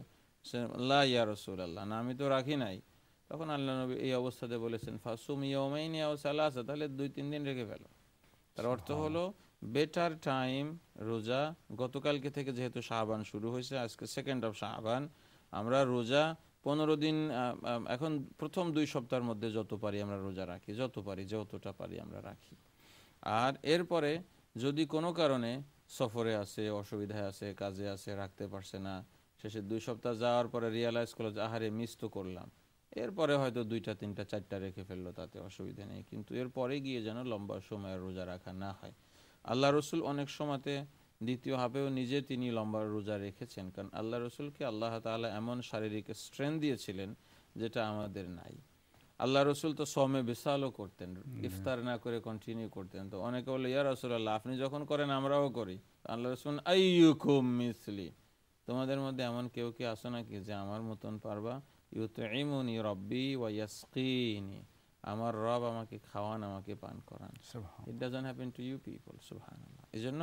লা ইয়া রাসূলুল্লাহ, না আমি তো রাখি নাই। তখন আল্লাহ নবী এই অবস্থাতে বলেছেন ফাসুম ইয়াওমাইনি আও সালাসা, তাহলে 2-3 দিন রেখে ফেলো। তার অর্থ হলো বেটার টাইম রোজা গতকালকে থেকে, যেহেতু শাবান শুরু হয়েছে, আজকে সেকেন্ড অফ শাবান, আমরা রোজা 15 দিন, এখন প্রথম 2 সপ্তাহের মধ্যে যত পারি আমরা রোজা রাখি, যতটা পারি আমরা রাখি। আর এরপরে যদি কোনো কারণে সফরে আছে, অসুবিধায় আছে, কাজে আছে, রাখতে পারছে না, শেষে 2 সপ্তাহ যাওয়ার পরে রিয়ালাইজ করলো যে আহারে মিস তো করলাম, এরপরে হয়তো 2টা 3টা 4টা রেখে ফেললো, তাতে অসুবিধা নেই। কিন্তু এরপরে গিয়ে যেন লম্বা সময়ের রোজা রাখা না হয়। আল্লাহ রসুল অনেক সময়তে দ্বিতীয় হাফেও নিজে তিনি লম্বা রোজা রেখেছেন, কারণ আল্লাহ রসুলকে আল্লাহ তাআলা এমন শারীরিক স্ট্রেংথ দিয়েছিলেন যেটা আমাদের নাই। আল্লাহ রসুল তো সমে বিশালও করতেন, ইফতার না করে কন্টিনিউ করতেন। তো অনেকে বলে ইয়া রাসূলুল্লাহ আপনি যখন করেন আমরাও করি। আল্লাহ রসুল আইয়ুকুম মিসলি, তোমাদের মধ্যে এমন কেউ কি আসো নাকি যে আমার মতন পারবা? ইউতঈমুনি রাব্বি ওয়া ইয়াসকিনি, আমার রব আমাকে খাওয়ান, আমাকে পান করান। It doesn't happen to you people, সুবহানাল্লাহ। এজন্য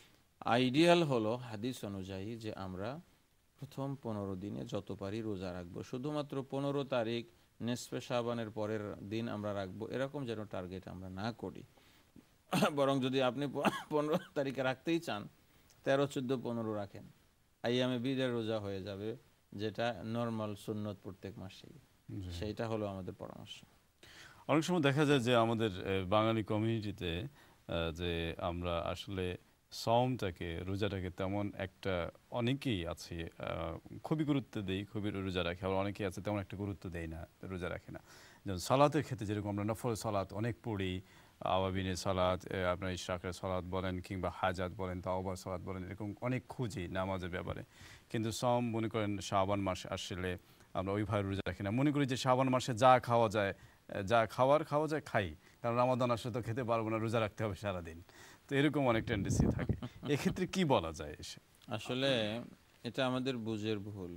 আইডিয়াল হলো হাদিস অনুযায়ী যে আমরা প্রথম 15 দিনে যত পারি রোজা রাখবো। শুধুমাত্র 15 তারিখ নেসফে শাবানের পরের দিন আমরা রাখবো, এরকম যেন টার্গেট আমরা না করি। বরং যদি আপনি 15 তারিখে রাখতেই চান, 13, 14, 15 রাখেন, আইয়ামে বীদের রোজা হয়ে যাবে, যেটা নরমাল সুন্নত প্রত্যেক মাসেই। সেইটা হলো আমাদের পরামর্শ। অনেক সময় দেখা যায় যে আমাদের বাঙালি কমিউনিটিতে যে আমরা আসলে সওমটাকে, রোজাটাকে তেমন একটা, অনেকেই আছে খুবই গুরুত্ব দেই, খুবই রোজা রাখে, আবার অনেকেই আছে তেমন একটা গুরুত্ব দেয় না, রোজা রাখে না। যেমন সালাতের ক্ষেত্রে যেরকম আমরা নফল সালাত অনেক পড়ি, আওয়াবিনের সালাত, আপনার ইশরাকের সালাত বলেন, কিংবা হাজাত বলেন, তাওবার সালাত বলেন, এরকম অনেক খুঁজি নামাজের ব্যাপারে। কিন্তু সওম মনে করেন শাবান মাস আসলে আমরা ওইভাবে রোজা রাখি না। মনে করি যে শাবান মাসে যা খাওয়া যায়, যা খাওয়া যায় খাই, কারণ রমাদান আসলে তো খেতে পারবো না, রোজা রাখতে হবে সারাদিন। তো এরকম অনেক টেন্ডেন্সি থাকে। এক্ষেত্রে কি বলা যায়? আসলে এটা আমাদের বুঝের ভুল।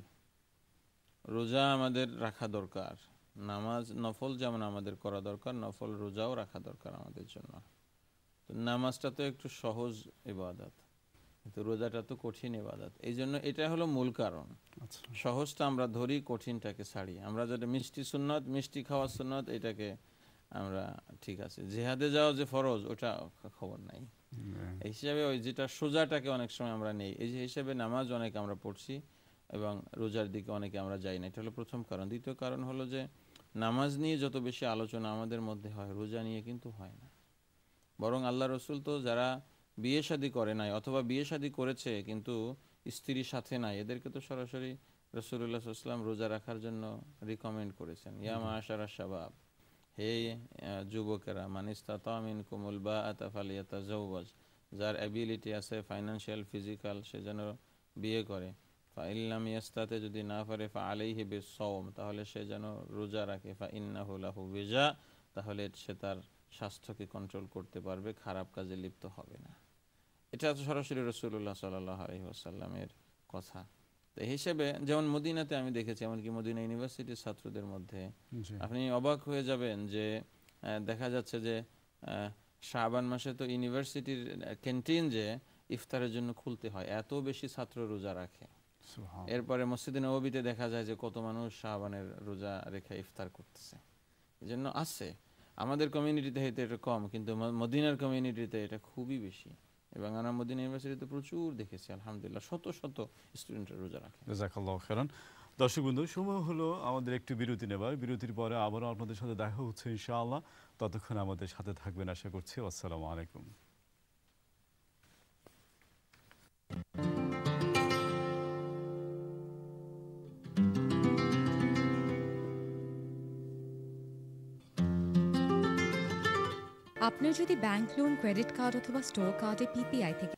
রোজা আমাদের রাখা দরকার, নামাজ নফল যেমন আমাদের করা দরকার, নফল রোজাও রাখা দরকার আমাদের জন্য। তো নামাজটা তো একটু সহজ ইবাদত, কিন্তু রোজাটা তো কঠিন ইবাদত। এই জন্য এটা হলো মূল কারণ। সহজটা আমরা ধরি, কঠিনটাকে ছাড়ি। আমরা যেটা মিষ্টি সুন্নত, মিষ্টি খাওয়া সুন্নত, এটাকে আমরা ঠিক আছে। জিহাদে যাওয়া যে ফরজ, ওটা খবর নাই। এই হিসাবে ওই যেটা সোজাটাকে অনেক সময় আমরা নেই। এই যে হিসাবে নামাজ অনেক আমরা পড়ছি এবং রোজার দিকে অনেকে আমরা যাই না। এটা হলো প্রথম কারণ। দ্বিতীয় কারণ হলো যে নামাজ নিয়ে যত বেশি আলোচনা আমাদের মধ্যে হয়, রোজা নিয়ে কিন্তু হয় না। বরং আল্লাহ রসুল তো যারা বিয়ে শাদী করে নাই অথবা বিয়ে শাদী করেছে কিন্তু স্ত্রীর সাথে নাই, এদেরকে তো সরাসরি রাসূলুল্লাহ সাল্লাল্লাহু আলাইহি ওয়াসাল্লাম রোজা রাখার জন্য রিকমেন্ড করেছেন। ইয়া মাআশারা শাবাব, হে যুবকেরা, মান ইসতাতা মিনকুমুল বাআতা ফালিয়াতাজাওয়াজ, যার অ্যাবিলিটি আছে ফাইনান্সিয়াল, ফিজিক্যাল, সে যেন বিয়ে করে। ফা ইল্লাম ইয়াস্তাতে, যদি না পারে, ফা আলাইহি বিসসাওম, তাহলে সে যেন রোজা রাখে। ফা ইন্নাহু লাহু বিজা, তাহলে সে তার স্বাস্থ্যকে কন্ট্রোল করতে পারবে, খারাপ কাজে লিপ্ত হবে না। এটা তো সরাসরি রাসূলুল্লাহ সাল্লাল্লাহু আলাইহি ওয়াসাল্লামের কথা। তো এই হিসেবে যেমন মদিনাতে আমি দেখেছি, এমনকি মদিনা ইউনিভার্সিটির ছাত্রদের মধ্যে আপনি অবাক হয়ে যাবেন যে দেখা যাচ্ছে যে শাবান মাসে তো ইউনিভার্সিটির ক্যান্টিন যে ইফতারের জন্য খুলতে হয়, এত বেশি ছাত্র রোজা রাখে। এরপরে মসজিদে নববীতে দেখা যায় যে কত মানুষ শাবানের রোজা রেখে ইফতার করতেছে। এই জন্য আছে আমাদের কমিউনিটিতে হয়তো এটা কম, কিন্তু মদিনার কমিউনিটিতে এটা খুবই বেশি। এবং আমরা মদিনা ইউনিভার্সিটিতে প্রচুর দেখেছি, আলহামদুলিল্লাহ, শত শত স্টুডেন্টরা রোজা রাখে। জাযাকাল্লাহু খাইরান। দর্শক বন্ধু, সময় হলো আমাদের একটু বিরতি নেবার। বিরতির পরে আবারও আপনাদের সাথে দেখা হচ্ছে ইনশাআল্লাহ। ততক্ষণ আমাদের সাথে থাকবেন আশা করছি। আসসালামু আলাইকুম। আপনার যদি ব্যাংক লোন, ক্রেডিট কার্ড অথবা স্টোর কার্ডে পিপিআই থেকে।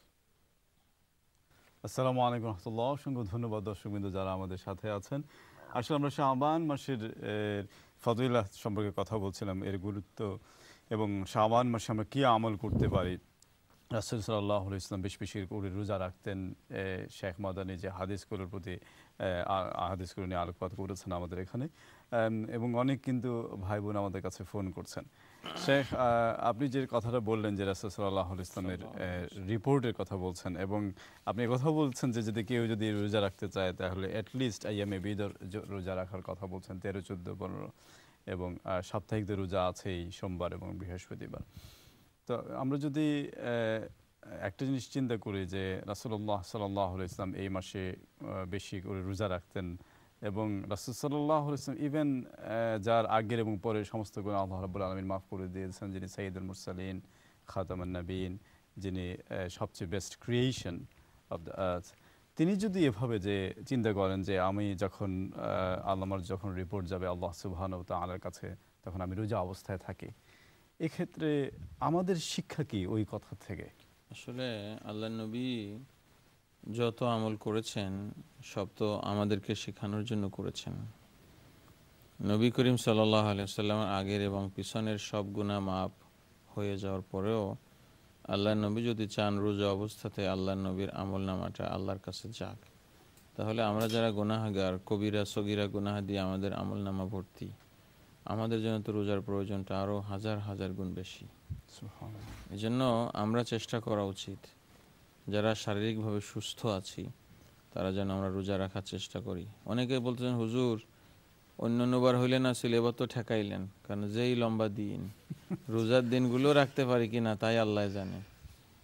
আসসালামু আলাইকুম রাহমাতুল্লাহ। অসংখ্য ধন্যবাদ দর্শকবৃন্দ যারা আমাদের সাথে আছেন। আসলে আমরা শাবান মাসের ফজিলত সম্পর্কে কথা বলছিলাম, এর গুরুত্ব, এবং শাবান মাসে আমরা কী আমল করতে পারি। রাসূল সাল্লাল্লাহু আলাইহি ওয়াসাল্লাম বেশি বেশি করে রোজা রাখতেন। শেখ মাদানি যে হাদিসগুলোর প্রতি হাদিসগুলো নিয়ে আলোকপাত করেছেন আমাদের এখানে, এবং অনেক কিন্তু ভাই বোন আমাদের কাছে ফোন করছেন। শেখ, আপনি যে কথাটা বললেন যে রাসূল সাল্লাল্লাহু আলাইহি ওয়াসাল্লামের রিপোর্টের কথা বলছেন, এবং আপনি কথা বলছেন যে কেউ যদি রোজা রাখতে চায় তাহলে অ্যাটলিস্ট আইয়ামে বিদর রোজা রাখার কথা বলছেন, 13, 14, 15, এবং সাপ্তাহিক রোজা আছেই সোমবার এবং বৃহস্পতিবার। তো আমরা যদি একটা জিনিস চিন্তা করি যে রাসূলুল্লাহ সাল্লাল্লাহু আলাইহি ওয়াসাল্লাম এই মাসে বেশি করে রোজা রাখতেন, এবং রাসূল সাল্লাল্লাহু আলাইহি ওয়াসাল্লাম ইভেন যার আগের এবং পরের সমস্ত গুনাহ আল্লাহ রাব্বুল আলামিন মাফ করে দিয়েছেন, যিনি সাইয়্যিদুল মুরসালিন, খাতামুন নবীন, যিনি সবচেয়ে best creation of the earth, তিনি যদি এভাবে যে চিন্তা করেন যে আমি যখন আমার যখন রিপোর্ট যাবে আল্লাহ সুবহানাহু ওয়া তাআলার কাছে, তখন আমি রোজা অবস্থায় থাকি, এক্ষেত্রে আমাদের শিক্ষা কি ওই কথা থেকে? আসলে আল্লাহ নবী যত আমল করেছেন সব তো আমাদেরকে শেখানোর জন্য করেছেন। নবী করিম সাল্লাল্লাহু আলাইহি ওয়াসাল্লামের আগের এবং পিছনের সব গুনাহ মাফ হয়ে যাওয়ার পরেও আল্লাহ নবী যদি চান রোজা অবস্থাতে আল্লাহ নবীর আমল নামাটা আল্লাহর কাছে যাক, তাহলে আমরা যারা গুনাহগার, কবিরা সগীরা গুনাহ দিয়ে আমাদের আমল নামা ভর্তি, আমাদের জন্য তো রোজার প্রয়োজনটা আরও হাজার হাজার গুণ বেশি। এই জন্য আমরা চেষ্টা করা উচিত যারা শারীরিকভাবে সুস্থ আছি তারা যেন আমরা রোজা রাখার চেষ্টা করি। অনেকে বলতেছেন, হুজুর অন্যান্যবার হইলে না ছিল, এবার তো ঠেকাইলেন, কারণ যেই লম্বা দিন, রোজার দিনগুলো রাখতে পারি কি না তাই আল্লাহ জানে।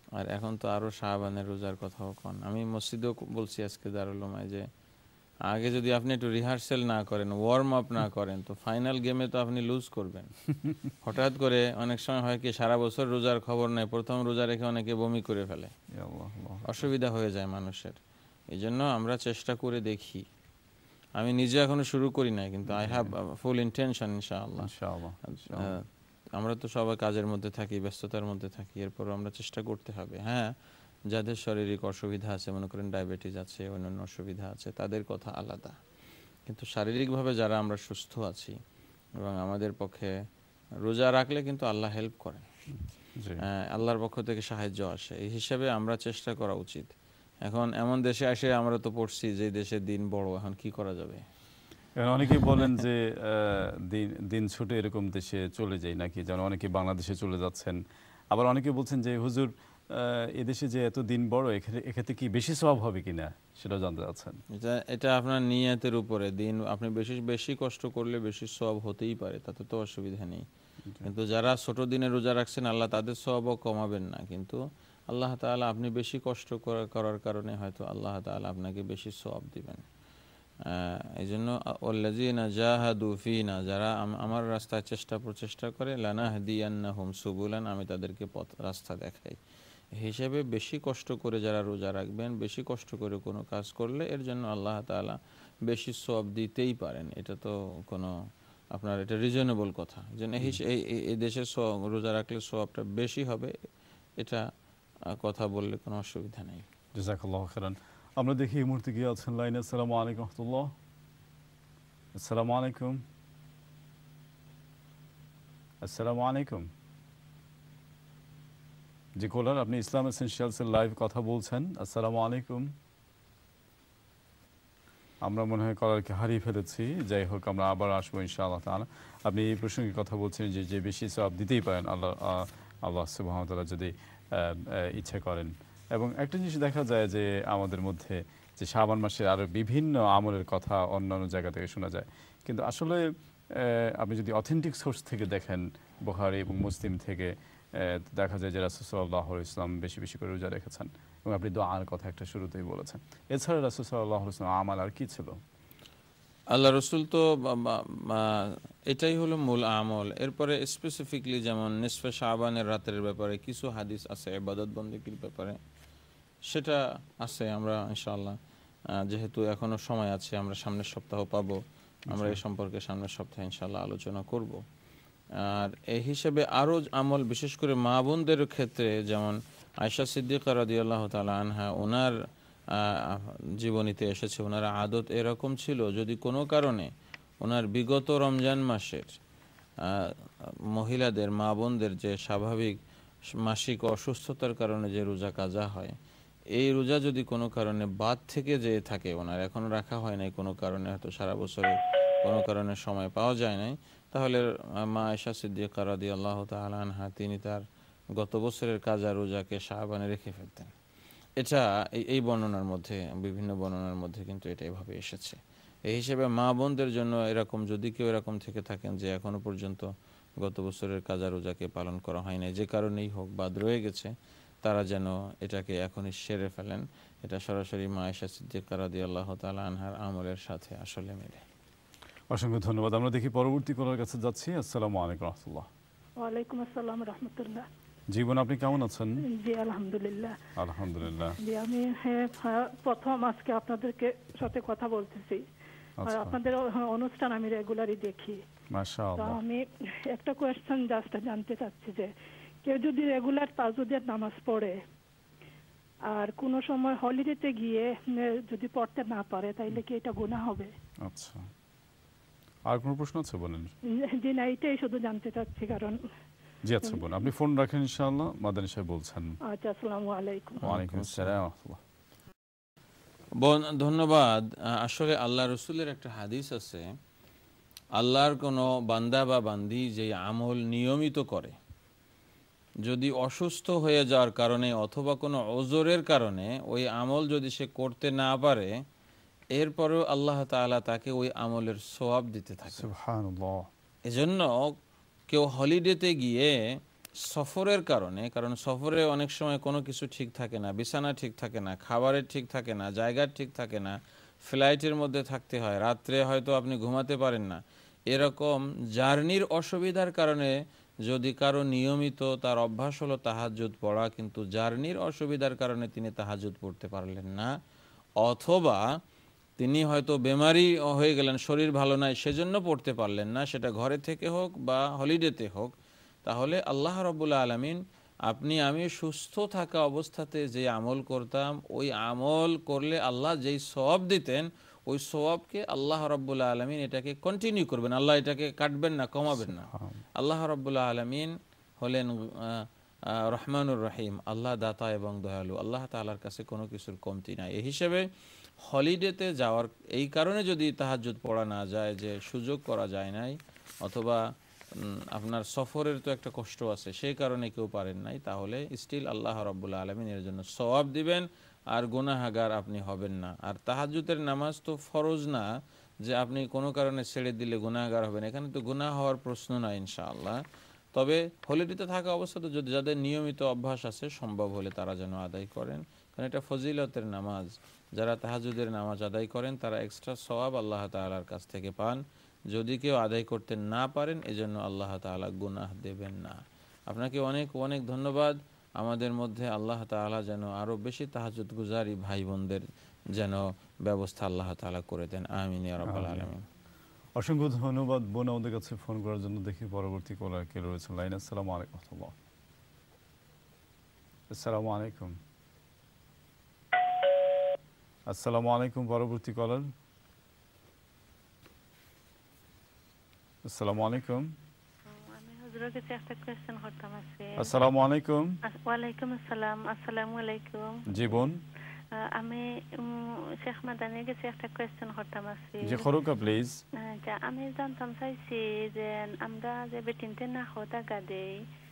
আর এখন তো আরো শাবানের রোজার কথাও কোন। আমি মসজিদেও বলছি আজকে দারুল উলুমায় যে আগে যদি আপনি একটু রিহার্সেল না করেন, ওয়ার্ম আপ না করেন, তো ফাইনাল গেমে তো আপনি লুজ করবেন। হঠাৎ করে অনেক সময় হয় কি সারা বছর রোজার খবর নেই, প্রথম রোজা রেখে অনেকে বমি করে ফেলে, অসুবিধা হয়ে যায় মানুষের। এই জন্য আমরা চেষ্টা করে দেখি। আমি নিজে এখনো শুরু করি নাই, কিন্তু আই হ্যাভ ফুল ইন্টেনশন ইনশাআল্লাহ। আমরা তো সবাই কাজের মধ্যে থাকি, ব্যস্ততার মধ্যে থাকি, এরপরও আমরা চেষ্টা করতে হবে। হ্যাঁ, যাদের শারীরিক অসুবিধা আছে, মনে করেন ডায়াবেটিস আছে, অন্যান্য অসুবিধা আছে, তাদের কথা আলাদা। কিন্তু শারীরিকভাবে যারা আমরা সুস্থ আছি এবং আমাদের পক্ষে রোজা রাখলে কিন্তু আল্লাহ হেল্প করেন, আল্লাহর পক্ষ থেকে সাহায্য আসে। এই হিসাবে আমরা চেষ্টা করা উচিত। এখন এমন দেশে আসে আমরা তো পড়ছি যে দেশের দিন বড়, এখন কি করা যাবে? অনেকেই বলেন যে দিন ছুটে এরকম দেশে চলে যাই নাকি, যেন অনেকে বাংলাদেশে চলে যাচ্ছেন। আবার অনেকে বলছেন যে হুজুর এদেশে যে এত দিন বড়, এক্ষেত্রে কি বেশি সওয়াব হবে কিনা সেটা জানতে চাচ্ছেন। এটা আপনার নিয়তের উপরে। দিন আপনি বেশি কষ্ট করলে বেশি সওয়াব হতেই পারে, তাতে তো অসুবিধা নেই। কিন্তু যারা ছোট দিনে রোজা রাখছেন আল্লাহ তাদের সওয়াবও কমাবেন না, কিন্তু আল্লাহ তাআলা আপনি বেশি কষ্ট করার কারণে হয়তো আল্লাহ তাআলা আপনাকে বেশি সওয়াব দিবেন। এই জন্য ওয়াল্লাযীনা জাহাদু ফীনা, যারা আমার রাস্তায় প্রচেষ্টা করে, লানাহদিয়ান্নাহুম সুবুলান, আমি তাদেরকে রাস্তা দেখাই। হিসেবে বেশি কষ্ট করে যারা রোজা রাখবেন, বেশি কষ্ট করে কোনো কাজ করলে এর জন্য আল্লাহ তাআলা বেশি সওয়াব দিতেই পারেন। এটা তো কোনো আপনার এটা রিজনেবল কথা যে এই দেশে রোজা রাখলে সওয়াবটা বেশি হবে, এটা কথা বললে কোনো অসুবিধা নেই। জাযাকাল্লাহু খাইরান। আমরা দেখি এই মুহূর্তে কি আছেন লাইনে। আসসালামু আলাইকুম রাহমাতুল্লাহ। আসসালামু আলাইকুম। আসসালামু আলাইকুম। জি কলার, আপনি ইসলাম এসেনশিয়ালসের লাইভ কথা বলছেন। আসসালামু আলাইকুম। আমরা মনে হয় কলারকে হারিয়ে ফেলেছি। যাই হোক, আমরা আবার আসবো ইনশাআল্লাহ তাআলা। আপনি এই প্রসঙ্গে কথা বলছেন যে বেশি সওয়াব দিতেই পারেন আল্লাহ সুবহানাহু ওয়া তাআলা যদি ইচ্ছা করেন। এবং একটা জিনিস দেখা যায় যে আমাদের মধ্যে যে শাবান মাসে আরও বিভিন্ন আমলের কথা অন্যান্য জায়গা থেকে শোনা যায়, কিন্তু আসলে আপনি যদি অথেন্টিক সোর্স থেকে দেখেন, বুখারী এবং মুসলিম থেকে দেখা যায় যে রাসূল সাল্লাল্লাহু আলাইহি ওয়াসাল্লাম বেশি বেশি করে রোজা রেখেছেন এবং আপনি দোয়ার কথা একটা শুরুতেই বলেছেন। এছাড়া রাসূল সাল্লাল্লাহু আলাইহি ওয়াসাল্লাম আমল আর কি ছিল? আল্লাহ রসুল তো এটাই হলো মূল আমল। এরপরে স্পেসিফিকলি যেমন নিসফে শাবানের রাতের ব্যাপারে কিছু হাদিস আছে, ইবাদত বন্দেগীর ব্যাপারে সেটা আছে। আমরা ইনশাআল্লাহ যেহেতু এখনো সময় আছে, আমরা সামনের সপ্তাহ পাবো, আমরা এই সম্পর্কে সামনের সপ্তাহে ইনশাআল্লাহ আলোচনা করব। আর এই হিসেবে আরও আমল, বিশেষ করে মা বোনদের ক্ষেত্রে, যেমন আয়েশা সিদ্দিকা রাদিয়াল্লাহু তাআলা আনহা, ওনার জীবনীতে এসেছে ওনার আদত এরকম ছিল, যদি কোনো কারণে ওনার বিগত রমজান মাসের মহিলাদের, মা বোনদের যে স্বাভাবিক মাসিক অসুস্থতার কারণে যে রোজা কাজা হয়, এই রোজা যদি কোনো কারণে বাদ থেকে যেয়ে থাকে, ওনার এখনো রাখা হয় নাই কোনো কারণে, হয়তো সারা বছরে কোনো কারণে সময় পাওয়া যায় নাই, তাহলে মা আয়েশা সিদ্দিকা রাদিয়াল্লাহু তাআলা আনহা তিনি তার গত বছরের কাজা রোজাকে শাবানে রেখে ফেলতেন। এটা এই বর্ণনার মধ্যে, বিভিন্ন বর্ণনার মধ্যে কিন্তু এটা এভাবে এসেছে। এই হিসেবে মা বোনদের জন্য এরকম, যদি কেউ এরকম থেকে থাকেন যে এখনো পর্যন্ত গত বছরের কাজা রোজাকে পালন করা হয় নাই, যে কারণেই হোক বাদ রয়ে গেছে, তারা যেন এটাকে এখনই সেরে ফেলেন। এটা সরাসরি মা আয়েশা সিদ্দিকা রাদিয়াল্লাহু তাআলা আনহার আমলের সাথে আসলে মেলে। অসংখ্য ধন্যবাদ। আমরা দেখি পরবর্তী কলার কাছে যাচ্ছি। আসসালামু আলাইকুম রাহমাতুল্লাহ। ওয়ালাইকুম আসসালাম রাহমাতুল্লাহ। জীবন, আপনি কেমন আছেন? জি আলহামদুলিল্লাহ। আলহামদুলিল্লাহ। জি আমি প্রথম আজকে আপনাদেরকে সাথে কথা বলতেছি। আর আপনাদের অনুষ্ঠান আমি রেগুলারই দেখি। মাশাআল্লাহ। তো আমি একটা কোয়েশ্চেন জাস্ট জানতে চাচ্ছি যে কেউ যদি রেগুলার তাহাজ্জুদের নামাজ পড়ে আর কোন সময় হলিডেতে গিয়ে যদি পড়তে না পারে, তাইলে কি এটা গুনাহ হবে? আচ্ছা, আর কোনো প্রশ্ন আছে বলেন? জি না, এটাই শুধু জানতে চাচ্ছি। কারণ জি আচ্ছা বলুন, আপনি ফোন রাখেন ইনশাআল্লাহ। মাদানী সাহেব বলছেন। আচ্ছা, আসসালামু আলাইকুম। ওয়া আলাইকুম আসসালাম। ধন্যবাদ। আসলে আল্লাহ রসুলের একটা হাদিস আছে, আল্লাহর কোনো বান্দা বা বান্দি যে আমল নিয়মিত করে, যদি অসুস্থ হয়ে যাওয়ার কারণে অথবা কোনো ওজরের কারণে ওই আমল যদি সে করতে না পারে, এরপরেও আল্লাহ তাআলা তাকে ওই আমলের সওয়াব দিতে থাকে। সুবহানাল্লাহ। এজন্য কেউ হলিডেতে গিয়ে সফরের কারণে, কারণ সফরে অনেক সময় কোনো কিছু ঠিক থাকে না, বিছানা ঠিক থাকে না, খাবারের ঠিক থাকে না, জায়গার ঠিক থাকে না, ফ্লাইটের মধ্যে থাকতে হয়, রাত্রে হয়তো আপনি ঘুমাতে পারেন না, এরকম জার্নির অসুবিধার কারণে যদি কারো নিয়মিত তার অভ্যাস হলো তাহাজ্জুদ পড়া, কিন্তু জার্নির অসুবিধার কারণে তিনি তাহাজ্জুদ পড়তে পারলেন না, অথবা তিনি হয়তো বেমারি হয়ে গেলেন, শরীর ভালো নাই সেজন্য পড়তে পারলেন না, সেটা ঘরে থেকে হোক বা হলিডেতে হোক, তাহলে আল্লাহ রাব্বুল আলামিন আপনি আমি সুস্থ থাকা অবস্থাতে যে আমল করতাম, ওই আমল করলে আল্লাহ যেই সওয়াব দিতেন, ওই সওয়াবকে আল্লাহ রাব্বুল আলামিন এটাকে কন্টিনিউ করবেন, আল্লাহ এটাকে কাটবেন না, কমাবেন না। আল্লাহ রাব্বুল আলামিন হলেন রহমানুর রহিম, আল্লাহ দাতা এবং দয়ালু, আল্লাহ তাআলার কাছে কোনো কিছুর কমতি নাই। এই হিসেবে হলিডেতে যাওয়ার এই কারণে যদি তাহাজ্জুদ পড়া না যায়, যে সুযোগ করা যায় নাই, অথবা আপনার সফরের তো একটা কষ্ট আছে সেই কারণে কেউ পারেন নাই, তাহলে স্টিল আল্লাহ রাব্বুল আলামিন এর জন্য সওয়াব দিবেন আর গুনাহগার আপনি হবেন না। আর তাহাজ্জুদের নামাজ তো ফরজ না যে আপনি কোনো কারণে ছেড়ে দিলে গুনাহগার হবেন, এখানে তো গুনাহ হওয়ার প্রশ্ন না ইনশাআল্লাহ। তবে হলিডেতে থাকা অবস্থাতে যদি যাদের নিয়মিত অভ্যাস আছে, সম্ভব হলে তারা যেন আদায় করেন, কারণ এটা ফজিলতের নামাজ। যারা তাহাজ্জুদের নামাজ আদায় করেন তারা এক্সট্রা সওয়াব আল্লাহ তাআলার কাছ থেকে পান। যদি কেউ আদায় করতে না পারেন, এজন্য আল্লাহ তাআলা গুনাহ দেবেন না। আপনাকে অনেক অনেক ধন্যবাদ। আমাদের মধ্যে আল্লাহ তাআলা যেন আরো বেশি তাহাজ্জুদ গুজারি ভাই বোনদের যেন ব্যবস্থা আল্লাহ তাআলা করে দেন, আমিন ইয়া রাব্বাল আলামিন। অসংখ্য ধন্যবাদ বোন আমাদের কাছে ফোন করার জন্য। দেখি পরবর্তী কলার কে রয়েছে লাইনে। আসসালামু আলাইকুম। আসসালামু আলাইকুম। আসসালামু আলাইকুম। পরবর্তী কলার। আসসালামু আলাইকুম। আমি হুজুরের কাছে একটা কোশ্চেন করতাম আছে। আসসালামু আলাইকুম। ওয়ালাইকুম আসসালাম। আসসালামু আলাইকুম। জি বোন। আমি শেখ মাদানির কাছে একটা কোশ্চেন করতাম আছে। জি করুকা প্লিজ। আচ্ছা, আমি জানতাম চাইছি যে আমরা যে বেটিনতে না হতা গাদে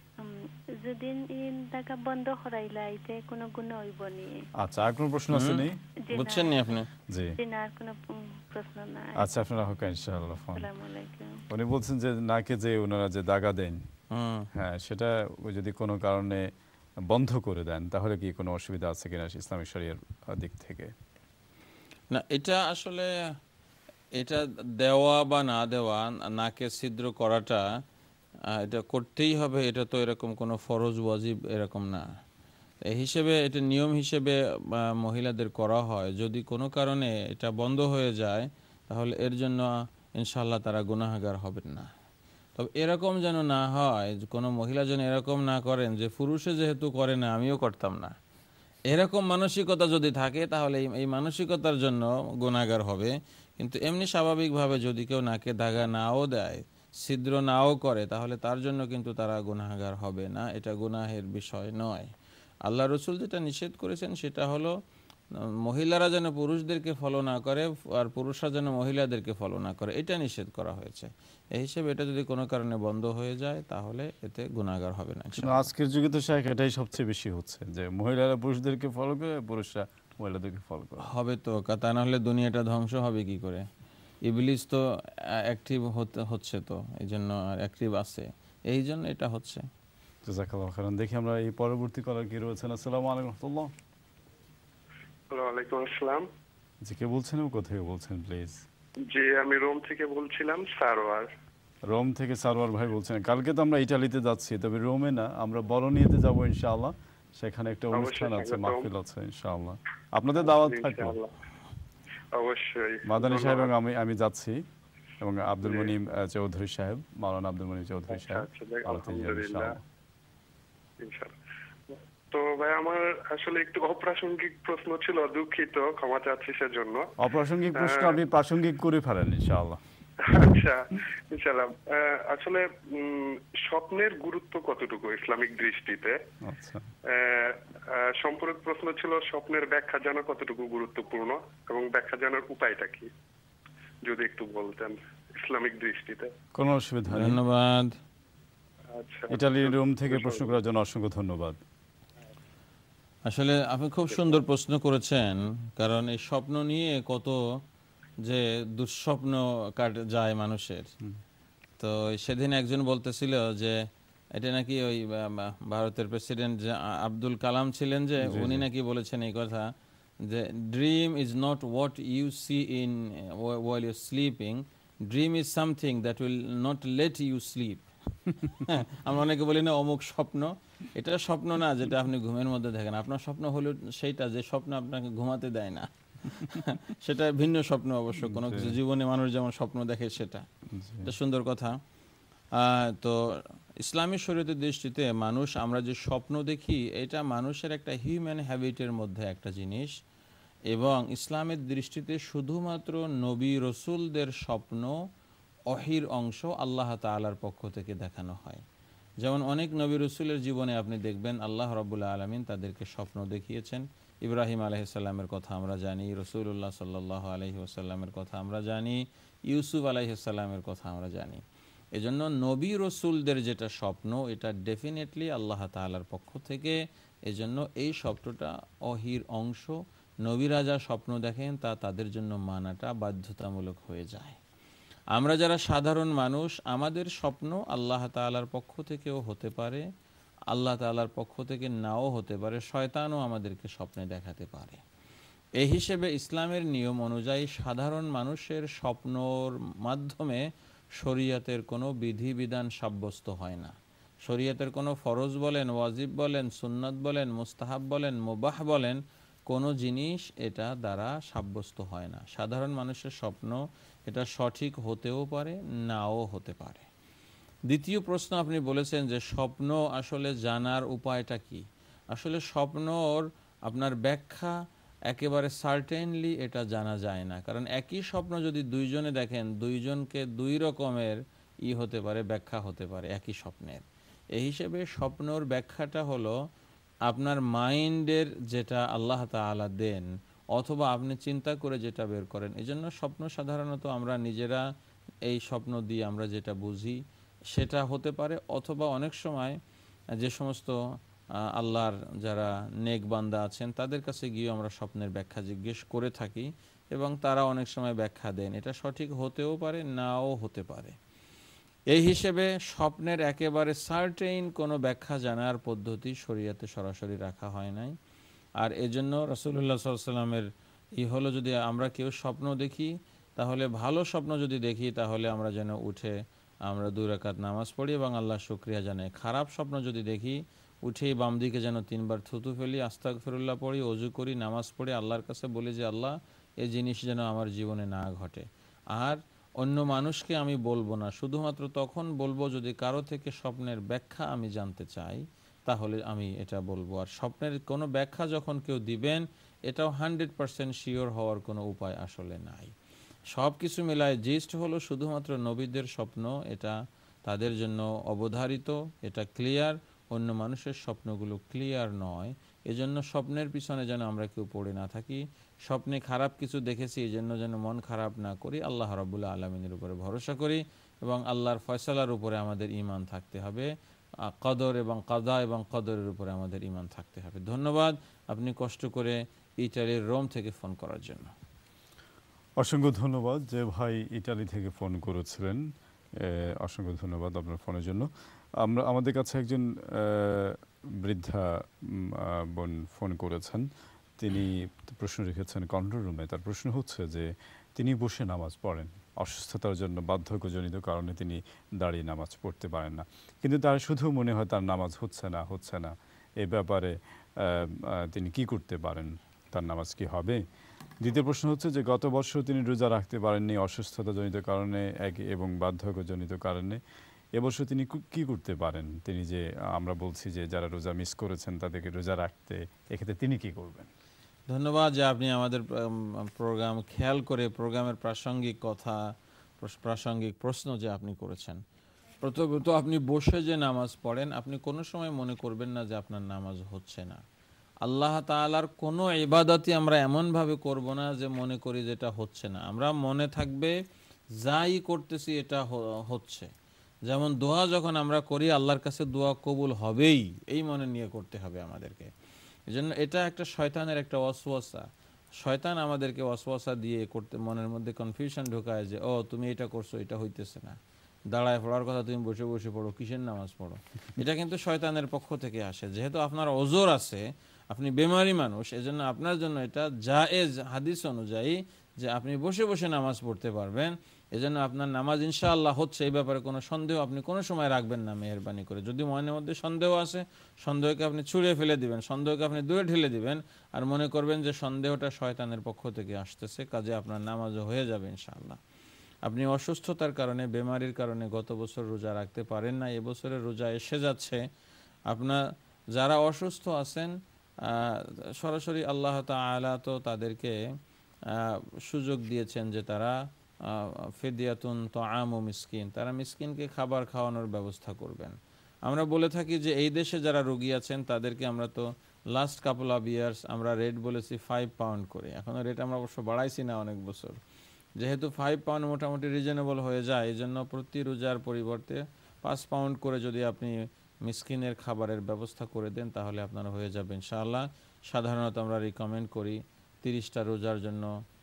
যদি ইন টাকা বন্ধ করাইলাইতে কোনো গুনাহ হইব নি? আচ্ছা, আর কোনো প্রশ্ন আছে নি? বুঝছেন নি আপনি? জি না, আর কোনো প্রশ্ন নাই। আচ্ছা, আপনারা হোক ইনশাআল্লাহ। আসসালামু আলাইকুম। উনি বলছেন যে নাকে যে ওনারা যে দাগা দেন, হ্যাঁ, সেটা যদি কোনো কারণে বন্ধ করে দেন তাহলে কি কোনো অসুবিধা আছে কিনা ইসলামী শরীয়তের দিক থেকে? না, এটা আসলে এটা দেওয়া বা না দেওয়া, নাকে ছিদ্র করাটা এটা করতেই হবে, এটা তো এরকম কোনো ফরজ ওয়াজিব এরকম না। এই হিসেবে এটা নিয়ম হিসেবে মহিলাদের করা হয়। যদি কোনো কারণে এটা বন্ধ হয়ে যায় তাহলে এর জন্য ইনশাআল্লাহ তারা গুনাহগার হবেন না। তবে এরকম যেন না হয়, কোনো মহিলা যেন এরকম না করেন যে পুরুষে যেহেতু করে না আমিও করতাম না, এরকম মানসিকতা যদি থাকে তাহলে এই মানসিকতার জন্য গুনাহগার হবে। কিন্তু এমনি স্বাভাবিকভাবে যদি কেউ নাকে দাগা নাও দেয়, ছিদ্র নাও করে, তাহলে তার জন্য কিন্তু তারা গুনাহগার হবে না, এটা গুনাহের বিষয় নয়। আল্লাহ রসুল যেটা নিষেধ করেছেন সেটা হলো মহিলারা যেন পুরুষদেরকে ফলো না করে আর পুরুষরা যেন মহিলাদেরকে ফলো না করে, এটা নিষেধ করা হয়েছে। এই হিসেবে এটা যদি কোনো কারণে বন্ধ হয়ে যায় তাহলে এতে গুনাহগার হবে না। আজকের যুগে তো শাইখ এটাই সবচেয়ে বেশি হচ্ছে, যে মহিলারা পুরুষদেরকে ফলো করে, পুরুষরা মহিলাদেরকে ফলো করে। হবে তো, তা না হলে দুনিয়াটা ধ্বংস হবে কি করে? ইবলিস তো অ্যাক্টিভ হচ্ছে, তো এই জন্য আর অ্যাক্টিভ আছে, এই জন্য এটা হচ্ছে। জাযাকাল্লাহু খাইরান। দেখি আমরা এই পরবর্তী কলার কি রয়েছেন। আসসালামু আলাইকুম রাহমাতুল্লাহ। ওয়ালাইকুম আসসালাম। জি, কে বলছেন ও কোথা থেকে বলছেন প্লিজ? জি, আমি রোম থেকে বলছিলাম, সারওয়ার। রোম থেকে সারওয়ার ভাই বলছেন। কালকে তো আমরা ইতালিতে যাচ্ছি, তবে রোমে না, আমরা বরনিয়াতে যাব ইনশাআল্লাহ। সেখানে একটা অনুষ্ঠান আছে, মাহফিল আছে ইনশাআল্লাহ, আপনাদের দাওয়াত থাকবে অবশ্যই। মাদানী সাহেব এবং আমি যাচ্ছি, এবং আব্দুল মনিম চৌধুরী সাহেব, মাওলানা আব্দুল মনিম চৌধুরী সাহেব। আলহামদুলিল্লাহ, ইনশাআল্লাহ। তো ভাই, আমার আসলে একটু অপ্রাসঙ্গিক প্রশ্ন ছিল, দুঃখিত, ক্ষমা চাচ্ছি সেজন্য। অপ্রাসঙ্গিক প্রশ্ন আপনি প্রাসঙ্গিক করে ফেলেন ইনশাআল্লাহ। আচ্ছা, ইনশাআল্লাহ। আসলে স্বপ্নের গুরুত্ব কতটুকু ইসলামিক দৃষ্টিতে? আচ্ছা, সম্পূরক প্রশ্ন ছিল, স্বপ্নের ব্যাখ্যা জানা কতটুকু গুরুত্বপূর্ণ এবং ব্যাখ্যা জানার উপায়টা কি, যদি একটু বলতেন ইসলামিক দৃষ্টিতে। কোনো অসুবিধা নেই। ধন্যবাদ। আচ্ছা, ইতালির রোম থেকে প্রশ্ন করার জন্য অসংখ্য ধন্যবাদ। আসলে আপনি খুব সুন্দর প্রশ্ন করেছেন, কারণ এই স্বপ্ন নিয়ে কত যে দুঃস্বপ্ন যায় মানুষের। তো সেদিন একজন বলতেছিল যে এটা নাকি ওই ভারতের প্রেসিডেন্ট যে আব্দুল কালাম ছিলেন, যে উনি নাকি বলেছেন এই কথা যে dream is not what you see in while you're sleeping, dream is something that will not let you sleep. আমরা অনেকে বলি না অমুক স্বপ্ন, এটা স্বপ্ন না যেটা আপনি ঘুমের মধ্যে দেখেন, আপনার স্বপ্ন হলো সেইটা যে স্বপ্ন আপনাকে ঘুমাতে দেয় না। সেটা ভিন্ন স্বপ্ন অবশ্য, কোনো কিছু জীবনে মানুষ যেমন স্বপ্ন দেখে সেটা। এটা সুন্দর কথা। তো ইসলামী শরীয়তের দৃষ্টিতে মানুষ, আমরা যে স্বপ্ন দেখি এটা মানুষের একটা হিউম্যান হ্যাবিটের মধ্যে একটা জিনিস, এবং ইসলামের দৃষ্টিতে শুধুমাত্র নবী রসুলদের স্বপ্ন ওহীর অংশ, আল্লাহ তাআলার পক্ষ থেকে দেখানো হয়। যেমন অনেক নবী রসুলের জীবনে আপনি দেখবেন আল্লাহ রাব্বুল আলামিন তাদেরকে স্বপ্ন দেখিয়েছেন। ইব্রাহিম আলাইহিস সালামের কথা আমরা জানি, রাসূলুল্লাহ সাল্লাল্লাহু আলাইহি ওয়াসাল্লামের কথা আমরা জানি, ইউসুফ আলাইহিস সালামের কথা আমরা জানি। এজন্য নবী রসুলদের যেটা স্বপ্ন এটা ডেফিনেটলি আল্লাহ তাআলার পক্ষ থেকে, এজন্য এই স্বপ্নটা ওহীর অংশ। নবীরা যা স্বপ্ন দেখেন তা তাদের জন্য মানাটা বাধ্যতামূলক হয়ে যায়। আমরা যারা সাধারণ মানুষ, আমাদের স্বপ্ন আল্লাহ তাআলার পক্ষ থেকেও হতে পারে, আল্লাহ তাআলার পক্ষ থেকে নাও হতে পারে, শয়তানও আমাদেরকে স্বপ্নে দেখাতে পারে। এই হিসেবে ইসলামের নিয়ম অনুযায়ী সাধারণ মানুষের স্বপ্নর মাধ্যমে শরীয়তের কোনো বিধিবিধান সাব্যস্ত হয় না। শরীয়তের কোনো ফরজ বলেন, ওয়াজিব বলেন, সুন্নাত বলেন, মুস্তাহাব বলেন, মুবাহ বলেন, কোনো জিনিস এটা দ্বারা সাব্যস্ত হয় না। সাধারণ মানুষের স্বপ্ন এটা সঠিক হতেও পারে, নাও হতে পারে। দ্বিতীয় প্রশ্ন আপনি বলেছেন যে স্বপ্ন আসলে জানার উপায়টা কি। আসলে স্বপ্নর আপনার ব্যাখ্যা একেবারে সার্টেনলি এটা জানা যায় না, কারণ একই স্বপ্ন যদি দুইজনে দেখেন, দুইজনকে দুই রকমের হতে পারে, ব্যাখ্যা হতে পারে একই স্বপ্নের। এই হিসেবে স্বপ্নর ব্যাখ্যাটা হলো আপনার মাইন্ডের যেটা আল্লাহ তাআলা দেন, অথবা আপনি চিন্তা করে যেটা বের করেন। এজন্য স্বপ্ন সাধারণত আমরা নিজেরা এই স্বপ্ন দিয়ে আমরা যেটা বুঝি সেটা হতে পারে, অথবা অনেক সময় যে সমস্ত আল্লাহর যারা নেক বান্দা আছেন তাদের কাছে গিয়ে আমরা স্বপ্নের ব্যাখ্যা জিজ্ঞেস করে থাকি, এবং তারা অনেক সময় ব্যাখ্যা দেন। এটা সঠিক হতেও পারে, নাও হতে পারে। এই হিসেবে স্বপ্নের একেবারে সার্টেইন কোনো ব্যাখ্যা জানার পদ্ধতি শরীয়তে সরাসরি রাখা হয় নাই। আর এজন্য রাসূলুল্লাহ সাল্লাল্লাহু আলাইহি ওয়াসাল্লামের হলো, যদি আমরা কেউ স্বপ্ন দেখি তাহলে ভালো স্বপ্ন যদি দেখি তাহলে আমরা যেন উঠে আমরা 2 রাকাত নামাজ পড়ি এবং আল্লাহ শুকরিয়া জানাই। খারাপ স্বপ্ন যদি দেখি উঠেই বাম দিকে যেন 3 বার থুতু ফেলি, আস্তাগফিরুল্লাহ পড়ি, ওযু করি, নামাজ পড়ি, আল্লাহর কাছে বলি যে আল্লাহ এই জিনিস যেন আমার জীবনে না ঘটে। আর অন্য মানুষকে আমি বলবো না, শুধুমাত্র তখন বলবো যদি কারো থেকে স্বপ্নের ব্যাখ্যা আমি জানতে চাই, তাহলে আমি এটা বলবো। আর স্বপ্নের কোনো ব্যাখ্যা যখন কেউ দিবেন এটাও 100% শিওর হওয়ার কোনো উপায় আসলে নাই। সব কিছু মিলায় জিস্ট হলো শুধুমাত্র নবীদের স্বপ্ন এটা তাদের জন্য অবধারিত, এটা ক্লিয়ার, অন্য মানুষের স্বপ্নগুলো ক্লিয়ার নয়। এজন্য স্বপ্নের পিছনে যেন আমরা কেউ পড়ে না থাকি। স্বপ্নে খারাপ কিছু দেখেছি এই জন্য যেন মন খারাপ না করি, আল্লাহ রাব্বুল আলামিনের উপরে ভরসা করি এবং আল্লাহর ফয়সালার উপরে আমাদের ঈমান থাকতে হবে। কদর এবং কাদা এবং কদরের উপরে আমাদের ঈমান থাকতে হবে। ধন্যবাদ আপনি কষ্ট করে ইটালির রোম থেকে ফোন করার জন্য। অসংখ্য ধন্যবাদ যে ভাই ইটালি থেকে ফোন করেছিলেন, অসংখ্য ধন্যবাদ আপনার ফোনের জন্য। আমাদের কাছে একজন বৃদ্ধা বোন ফোন করেছেন, তিনি প্রশ্ন রেখেছেন কন্ট্রোল রুমে। তার প্রশ্ন হচ্ছে যে তিনি বসে নামাজ পড়েন, অসুস্থতার জন্য বার্ধক্যজনিত কারণে তিনি দাঁড়িয়ে নামাজ পড়তে পারেন না, কিন্তু তার শুধু মনে হয় তার নামাজ হচ্ছে না। এই ব্যাপারে তিনি কি করতে পারেন, তার নামাজ কি হবে? দ্বিতীয় প্রশ্ন হচ্ছে যে গত বছর তিনি রোজা রাখতে পারেননি অসুস্থতাজনিত কারণে এবং বার্ধক্যজনিত কারণে, এবছর তিনি কি করতে পারেন? তিনি যে আমরা বলছি যে যারা রোজা মিস করেছেন তাদেরকে রোজা রাখতে, এক্ষেত্রে তিনি কি করবেন? ধন্যবাদ যে আপনি আমাদের প্রোগ্রাম খেয়াল করে প্রোগ্রামের প্রাসঙ্গিক প্রশ্ন যে আপনি করেছেন। প্রথমত আপনি বসে যে নামাজ পড়েন আপনি কোনো সময় মনে করবেন না যে আপনার নামাজ হচ্ছে না। আল্লাহ তাআলার কোনো ইবাদতই আমরা এমনভাবে করব না যে মনে করি যে এটা হচ্ছে না। আমরা মনে থাকবে যাই করতেছি এটা হচ্ছে। যেমন দোয়া যখন আমরা করি আল্লাহর কাছে দোয়া কবুল হবেই, এই মনে নিয়ে করতে হবে আমাদেরকে। এজন্য এটা একটা শয়তানের একটা ওয়াসওয়াসা। শয়তান আমাদেরকে ওয়াসওয়াসা দিয়ে করতে মনের মধ্যে কনফিউশন ঢোকায় যে ও তুমি এটা করছো, এটা হইতেছে না। দাঁড়ায় পড়ার কথা তুমি বসে বসে পড়ো, কিসের নামাজ পড়ো? এটা কিন্তু শয়তানের পক্ষ থেকে আসে। যেহেতু আপনার ওজর আছে, আপনি বেমারি মানুষ, এজন্য আপনার জন্য এটা জায়েজ হাদিস অনুযায়ী যে আপনি বসে বসে নামাজ পড়তে পারবেন। এজন্য আপনার নামাজ ইনশাআল্লাহ হচ্ছে, এই ব্যাপারে কোনো সন্দেহ আপনি কোনো সময় রাখবেন না মেহেরবানি করে। যদি মনের মধ্যে সন্দেহ আছে, সন্দেহকে আপনি ছুঁড়ে ফেলে দিবেন, সন্দেহকে আপনি দূরে ঠেলে দিবেন, আর মনে করবেন যে সন্দেহটা শয়তানের পক্ষ থেকে আসতেছে, কাজে আপনার নামাজও হয়ে যাবে ইনশাআল্লাহ। আপনি অসুস্থতার কারণে, বেমারির কারণে গত বছর রোজা রাখতে পারেন না, এবছরের রোজা এসে যাচ্ছে। আপনার যারা অসুস্থ আছেন, সরাসরি আল্লাহ তাআলা তো তাদেরকে সুযোগ দিয়েছেন যে তারা ফিদিয়াতুন তাআমু মিসকিন, তারা মিসকিনকে খাবার খাওয়ানোর ব্যবস্থা করবেন। আমরা বলে থাকি যে এই দেশে যারা রোগী আছেন তাদেরকে আমরা তো লাস্ট কাপল অফ ইয়ার্স আমরা রেট বলেছি 5 পাউন্ড করে। এখনও রেট আমরা অবশ্য বাড়াইছি না অনেক বছর। যেহেতু 5 পাউন্ড মোটামুটি রিজনেবল হয়ে যায়, এই জন্য প্রতি রোজার পরিবর্তে 5 পাউন্ড করে যদি আপনি মিসকিনের খাবারের ব্যবস্থা করে দেন তাহলে আপনার হয়ে যাবে ইনশাআল্লাহ। সাধারণত আমরা রিকমেন্ড করি 30টা রোজার জন্য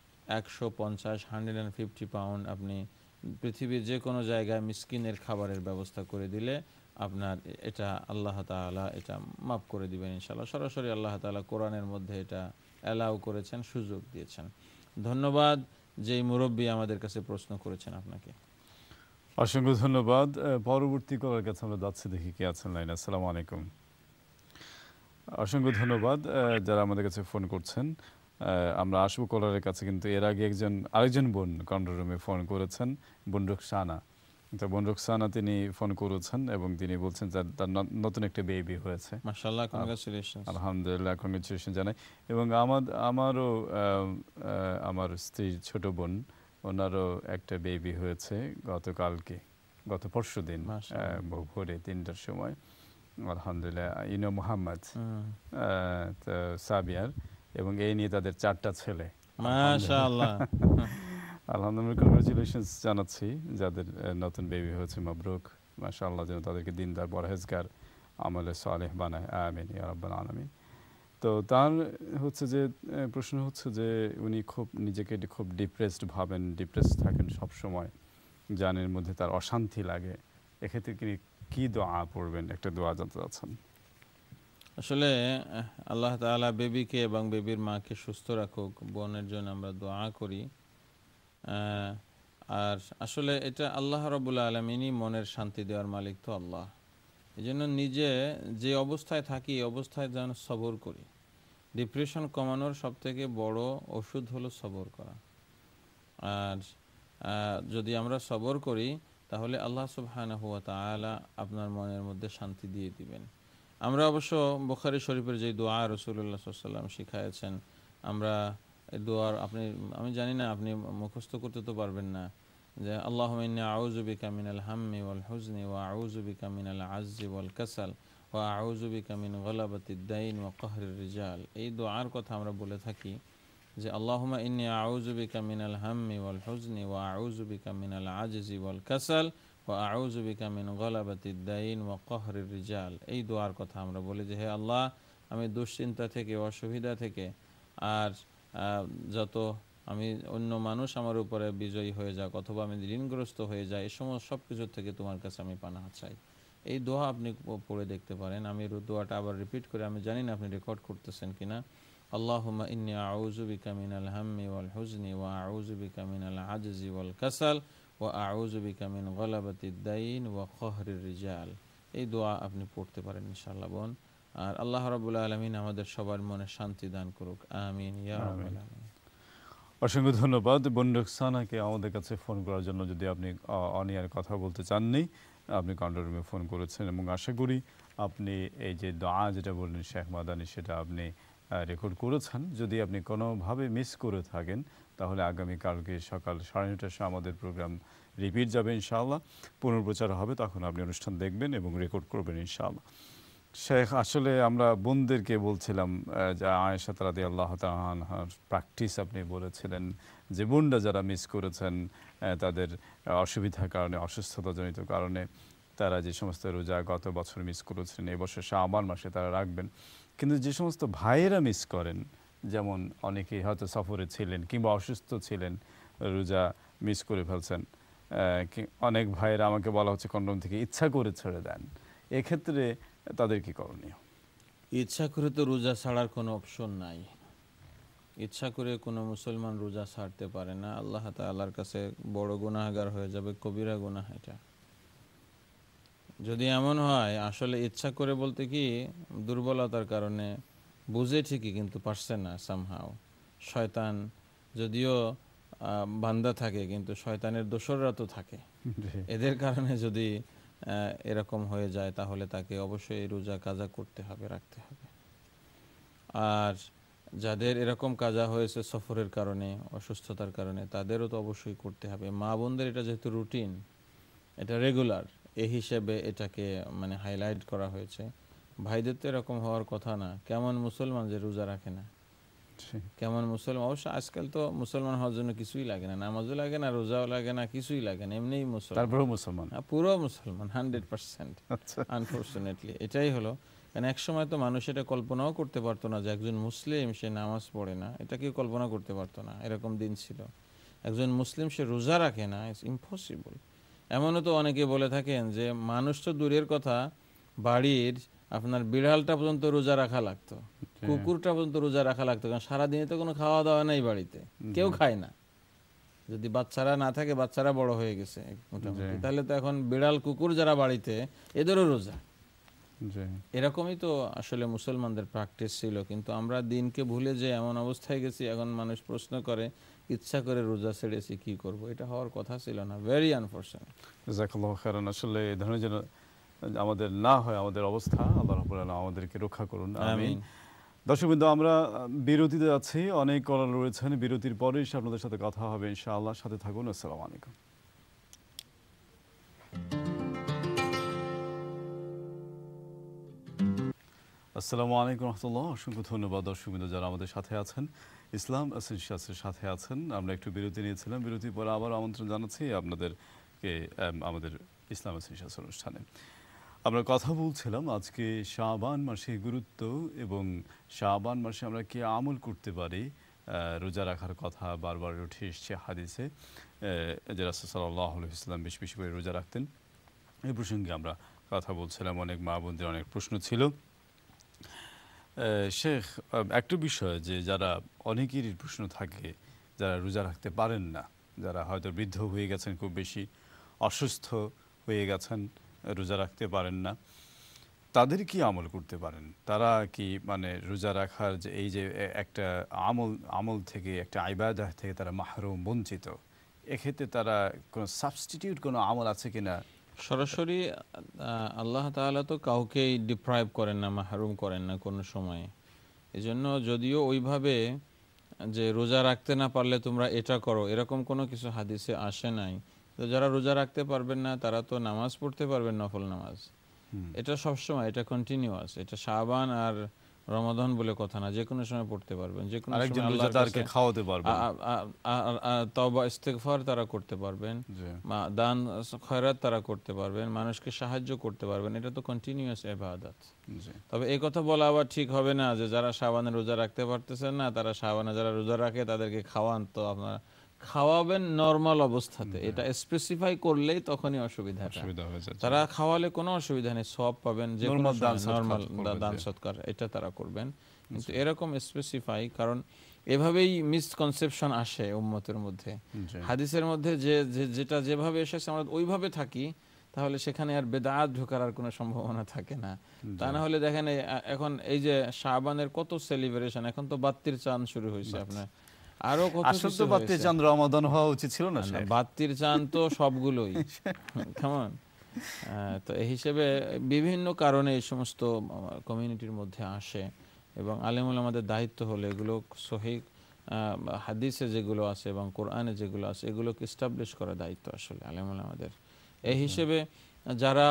150 পাউন্ড আপনি পৃথিবীর যে কোনো জায়গায় মিসকিনের খাবারের ব্যবস্থা করে দিলে আপনার এটা আল্লাহ তাআলা এটা মাফ করে দিবেন ইনশাআল্লাহ। সরাসরি আল্লাহ তাআলা কোরআনের মধ্যে এটা অ্যালাউ করেছেন, সুযোগ দিয়েছেন। ধন্যবাদ যে মুরব্বী আমাদের কাছে প্রশ্ন করেছেন আপনাকে। অসংখ্য ধন্যবাদ। পরবর্তী কলার কাছে আমরা যাচ্ছি, দেখি কে আছেন লাইনে। আসসালামু আলাইকুম। অসংখ্য ধন্যবাদ যারা আমাদের কাছে ফোন করছেন। আমরা আসবো কলারের কাছে, কিন্তু এর আগে আরেকজন বোন কন্ট্রোল রুমে ফোন করেছেন, বোন রুকসানা। তো বোন রুকসানা তিনি ফোন করেছেন এবং তিনি বলছেন যে তার নতুন একটা বেবি হয়েছে। মাশাআল্লাহ, কংগ্রাচুলেশনস। আলহামদুলিল্লাহ, কংগ্রাচুলেশন জানাই। এবং আমার স্ত্রীর ছোট বোন, ওনারও একটা বেবি হয়েছে গত পরশুদিন ভোরে 3টার সময়। আলহামদুলিল্লাহ, ইনো মোহাম্মদ তো সাবিয়ার, এবং এই নিয়ে তাদের 4টা ছেলে। মাশাআল্লাহ, আলহামদুলিল্লাহ, কংগ্রাচুলেশনস জানাচ্ছি যাদের নতুন বেবি হয়েছে। মাবরুক, মাশাআল্লাহ, যেন তাদেরকে দিনদার পরহেজগার আমলে সালেহ বানায়, আমিন ইয়া রাব্বাল আলামিন। তো তার হচ্ছে যে প্রশ্ন হচ্ছে যে উনি নিজেকে খুব ডিপ্রেসড ভাবেন, ডিপ্রেস থাকেন সব সময়, জানের মধ্যে তার অশান্তি লাগে। এক্ষেত্রে তিনি কি দোয়া পড়বেন, একটা দোয়া জানতে চাচ্ছেন। আসলে আল্লাহ তাআলা বেবিকে এবং বেবির মাকে সুস্থ রাখুক, বোনের জন্য আমরা দোয়া করি। আর আসলে এটা আল্লাহ রাব্বুল আলামিনই মনের শান্তি দেওয়ার মালিক তো আল্লাহ। এই জন্য নিজে যে অবস্থায় থাকি এই অবস্থায় যেন সবর করি। ডিপ্রেশন কমানোর সবথেকে বড় ওষুধ হলো সবর করা। আর যদি আমরা সবর করি তাহলে আল্লাহ সুবহানাহু ওয়া তাআলা আপনার মনের মধ্যে শান্তি দিয়ে দিবেন। আমরা অবশ্য বুখারী শরীফের যে দোয়া রাসূলুল্লাহ সাল্লাল্লাহু আলাইহি ওয়াসাল্লাম শিখায়েছেন, আমরা এই দোয়ার আমি জানি না আপনি মুখস্থ করতে তো পারবেন না, যে আল্লাহুম্মা ইন্নী আউযু বিকা মিনাল হাম্মি ওয়াল হুজনি ওয়া আউযু বিকা মিনাল আজজি ওয়াল কাসাল ওয়া আউযু বিকা মিন গলাবাতিদ দাইন ওয়া কাহরির রিজাল। এই দোয়ার কথা আমরা বলে থাকি যে আল্লাহুম্মা ইন্নী আউযু বিকা মিনাল হাম্মি ওয়াল হুজনি ওয়া আউযু বিকা মিনাল আজজি ওয়াল কাসাল ওয়া আউযু বিকা মিন গলাবাতিদ দাইন ওয়া কাহরির রিজাল। এই দোয়ার কথা আমরা বলি যে হে আল্লাহ, আমি দুশ্চিন্তা থেকে, অসুবিধা থেকে, আর যত আমি অন্য মানুষ আমার উপরে বিজয়ী হয়ে যাক অথবা আমি ঋণগ্রস্ত হয়ে যাই, এই সমস্ত সব কিছুর থেকে তোমার কাছে আমি পানাহ চাই। এই দোয়া আপনি পড়ে দেখতে পারেন। আমি দোয়াটা আবার রিপিট করে, আমি জানি না আপনি রেকর্ড করতেছেন কিনা। আল্লাহুম্মা ইন্নী আউযু বিকা মিনাল হাম্মি ওয়াল হুজনি ওয়া আউযু বিকা মিনাল আজজি ওয়াল কাসাল ওয়া আউযু বিকা মিন গলাবাতিদ দাইন ওয়া কাহরির রিজাল। এই দোয়া আপনি পড়তে পারেন ইনশাআল্লাহ বোন। আর আল্লাহ রাব্বুল আলামিন আমাদের সবার মনে শান্তি দান করুক, আমিন ইয়া রাব্বাল আলামিন। অসংখ্য ধন্যবাদ বোন রুকসানাকে আমাদের কাছে ফোন করার জন্য। যদি আপনি অনিয়ার কথা বলতে চাননি, আপনি কন্ট্রোল রুমে ফোন করেছেন, এবং আশা করি আপনি এই যে দোয়া যেটা বললেন শেখ মাদানি, সেটা আপনি রেকর্ড করেছেন। যদি আপনি কোনোভাবে মিস করে থাকেন তাহলে আগামীকালকে সকাল 9:30টার সময় আমাদের প্রোগ্রাম রিপিট যাবে ইনশাআল্লাহ, পুনর্প্রচার হবে, তখন আপনি অনুষ্ঠান দেখবেন এবং রেকর্ড করবেন ইনশাআল্লাহ। শেখ, আসলে আমরা বোনদেরকে বলছিলাম যে আয়েশা রাদিয়াল্লাহু তাআলা আনহার প্র্যাকটিস আপনি বলেছিলেন যে বোনরা যারা মিস করেছেন তাদের অসুবিধার কারণে, অসুস্থতাজনিত কারণে তারা যে সমস্ত রোজা গত বছর মিস করেছেন এবছর শাবান মাসে তারা রাখবেন। কিন্তু যে সমস্ত ভাইয়েরা মিস করেন, যেমন অনেকেই হয়তো সফরে ছিলেন কিংবা অসুস্থ ছিলেন, রোজা মিস করে ফেলছেন, অনেক ভাইয়েরা আমাকে বলা হচ্ছে কন্ডম থেকে ইচ্ছা করে ছেড়ে দেন, এক্ষেত্রে তাদের কি করণীয়? ইচ্ছা করে তো রোজা ছাড়ার কোনো অপশন নাই। ইচ্ছা করে কোনো মুসলমান রোজা ছাড়তে পারে না, আল্লাহ তাআলার কাছে বড় গুনাহগার হয়ে যাবে, কবিরা গুনাহ এটা। যদি এমন হয় আসলে ইচ্ছা করে বলতে কি দুর্বলতার কারণে বুঝে ঠিকই কিন্তু পারছে না, সামহাও শয়তান যদিও বান্দা থাকে কিন্তু শয়তানের দোসররা তো থাকে, এদের কারণে যদি এরকম হয়ে যায় তাহলে তাকে অবশ্যই রোজা কাজা করতে হবে, রাখতে হবে। আর যাদের এরকম কাজা হয়েছে সফরের কারণে, অসুস্থতার কারণে, তাদেরও তো অবশ্যই করতে হবে। মা বোনদের এটা যেহেতু রুটিন, এটা রেগুলার, এই হিসেবে এটাকে মানে হাইলাইট করা হয়েছে। ভাইদের তো এরকম হওয়ার কথা না। কেমন মুসলমান যে রোজা রাখে না, কেমন মুসলমান। অবশ্য আজকাল তো মুসলমান হওয়ার জন্য কিছুই লাগে না, নামাজও লাগে না, রোজাও লাগে না, কিছুই লাগে না, এমনিই মুসলমান, পুরো মুসলমান 100%। আনফরচুনেটলি এটাই হলো। কারণ এক সময় তো মানুষ এটা কল্পনাও করতে পারতো না যে একজন মুসলিম সে নামাজ পড়ে না, এটা কেউ কল্পনা করতে পারতো না, এরকম দিন ছিল। একজন মুসলিম সে রোজা রাখে না, ইটস ইম্পসিবল। এমনও তো অনেকে বলে থাকেন যে মানুষ তো দূরের কথা, বাড়ির আপনার বিড়ালটা পর্যন্ত রোজা রাখা লাগতো, কুকুরটা পর্যন্ত রোজা রাখা লাগতো, কারণ সারাদিনে তো কোনো খাওয়া দাওয়া নাই বাড়িতে, কেউ খায় না। যদি বাচ্চারা না থাকে, বাচ্চারা বড় হয়ে গেছে মোটামুটি, তাহলে তো এখন বিড়াল কুকুর যারা বাড়িতে এদেরও রোজা। এরকমই তো আসলে মুসলমানদের প্র্যাকটিস ছিল, কিন্তু আমরা দিনকে ভুলে যে এমন অবস্থায় গেছি, এখন মানুষ প্রশ্ন করে ইচ্ছা করে রোজা ছেড়েছি কি করব, এটা হওয়ার কথা ছিল না। Very unfortunate. জাযাকাল্লাহু খাইরান। আসলে এই ধরনের যেন আমাদের না হয়, আমাদের অবস্থা, আল্লাহ রাব্বুল আলামিন আমাদেরকে রক্ষা করুন, আমিন। দর্শকবৃন্দ, আমরা বিরতিতে আছি, অনেক কলার রয়েছেন, বিরতির পরে আপনাদের সাথে কথা হবে ইনশাআল্লাহ, সাথে থাকুন। আসসালামু আলাইকুম। আসসালামু আলাইকুম রহমতুল্লাহ। অসংখ্য ধন্যবাদ দর্শকবৃন্দ যারা আমাদের সাথে আছেন, ইসলাম এসেনশিয়ালসের সাথে আছেন। আমরা একটু বিরতি নিয়েছিলাম, বিরতির পরে আবার আমন্ত্রণ জানাচ্ছি আপনাদেরকে আমাদের ইসলাম এসেনশিয়ালস অনুষ্ঠানে। আমরা কথা বলছিলাম আজকে শাবান মাসের গুরুত্ব এবং শাবান মাসে আমরা কি আমল করতে পারি। রোজা রাখার কথা বারবার উঠে এসছে হাদিসে, যে রাসূল সাল্লাল্লাহু আলাইহি ওয়াসাল্লাম বেশি বেশি করে রোজা রাখতেন। এই প্রসঙ্গে আমরা কথা বলছিলাম, অনেক মা বোনদের অনেক প্রশ্ন ছিল। শেখ, একটা বিষয় যে যারা অনেকেরই প্রশ্ন থাকে, যারা রোজা রাখতে পারেন না, যারা হয়তো বৃদ্ধ হয়ে গেছেন, খুব বেশি অসুস্থ হয়ে গেছেন, রোজা রাখতে পারেন না, তাদের কি আমল করতে পারেন? তারা কি মানে রোজা রাখার যে এই যে একটা আমল থেকে, একটা ইবাদত থেকে তারা মাহরুম, বঞ্চিত, এক্ষেত্রে তারা কোনো সাবস্টিটিউট কোনো আমল আছে কিনা? সরাসরি আল্লাহ তাআলা তো কাউকেই ডিপ্রাইভ করেন না, মাহরুম করেন না কোনো সময়ে। এজন্য যদিও ওইভাবে যে রোজা রাখতে না পারলে তোমরা এটা করো, এরকম কোনো কিছু হাদিসে আসে নাই। তো যারা রোজা রাখতে পারবেন না তারা তো নামাজ পড়তে পারবেন, নফল নামাজ। এটা সবসময়, এটা কন্টিনিউয়াস, এটা শাবান আর রমাদান বলে কথা না, যে কোনো সময় পড়তে পারবেন, যে কোনো সময় আল্লাহর কাছে খাওয়াতে পারবেন, তওবা ইস্তিগফার তারা করতে পারবেন, দান খয়রাত তারা করতে পারবেন, মানুষকে সাহায্য করতে পারবেন। এটা তো কন্টিনিউয়াস ইবাদত। তবে এই কথা বলা আবার ঠিক হবে না যে যারা শাবানে রোজা রাখতে পারতেছেন না, তারা শাবানে যারা রোজা রাখে তাদেরকে খাওয়ান, তো আপনারা খাওয়াবেন নরমাল অবস্থাতে, এটা স্পেসিফাই করলেই তখনই অসুবিধা হয়ে যায়। তারা খাওয়ালে কোনো অসুবিধা নেই, সওয়াব পাবেন, যে কোনো নরমাল দান সৎকার এটা তারা করবেন। কিন্তু এরকম স্পেসিফাই, কারণ এভাবেই মিসকনসেপশন আসে উম্মতের মধ্যে। হাদিসের মধ্যে যেটা যেভাবে এসেছে আমরা ওইভাবে থাকি, তাহলে সেখানে আর বেদাত ঢোকার আর কোনো সম্ভাবনা থাকে না। তা না হলে দেখেন এখন এই যে শাবানের কত সেলিব্রেশন, এখন তো বাত্তির চাঁদ শুরু হয়েছে, আপনার আরো কত কিছু, বাত্তির চাঁদ রমাদান হওয়া উচিত ছিল না, বাত্তির চাঁদ তো সবগুলোই কেমন। তো এই হিসেবে বিভিন্ন কারণে এই সমস্ত কমিউনিটির মধ্যে আসে, এবং আলেমুল আমাদের দায়িত্ব হলো এগুলো সহিহ হাদিসে যেগুলো আছে এবং কোরআনে যেগুলো আছে এগুলোকে এস্টাবলিশ করার দায়িত্ব আসলে আলেমুল আমাদের। এই হিসেবে যারা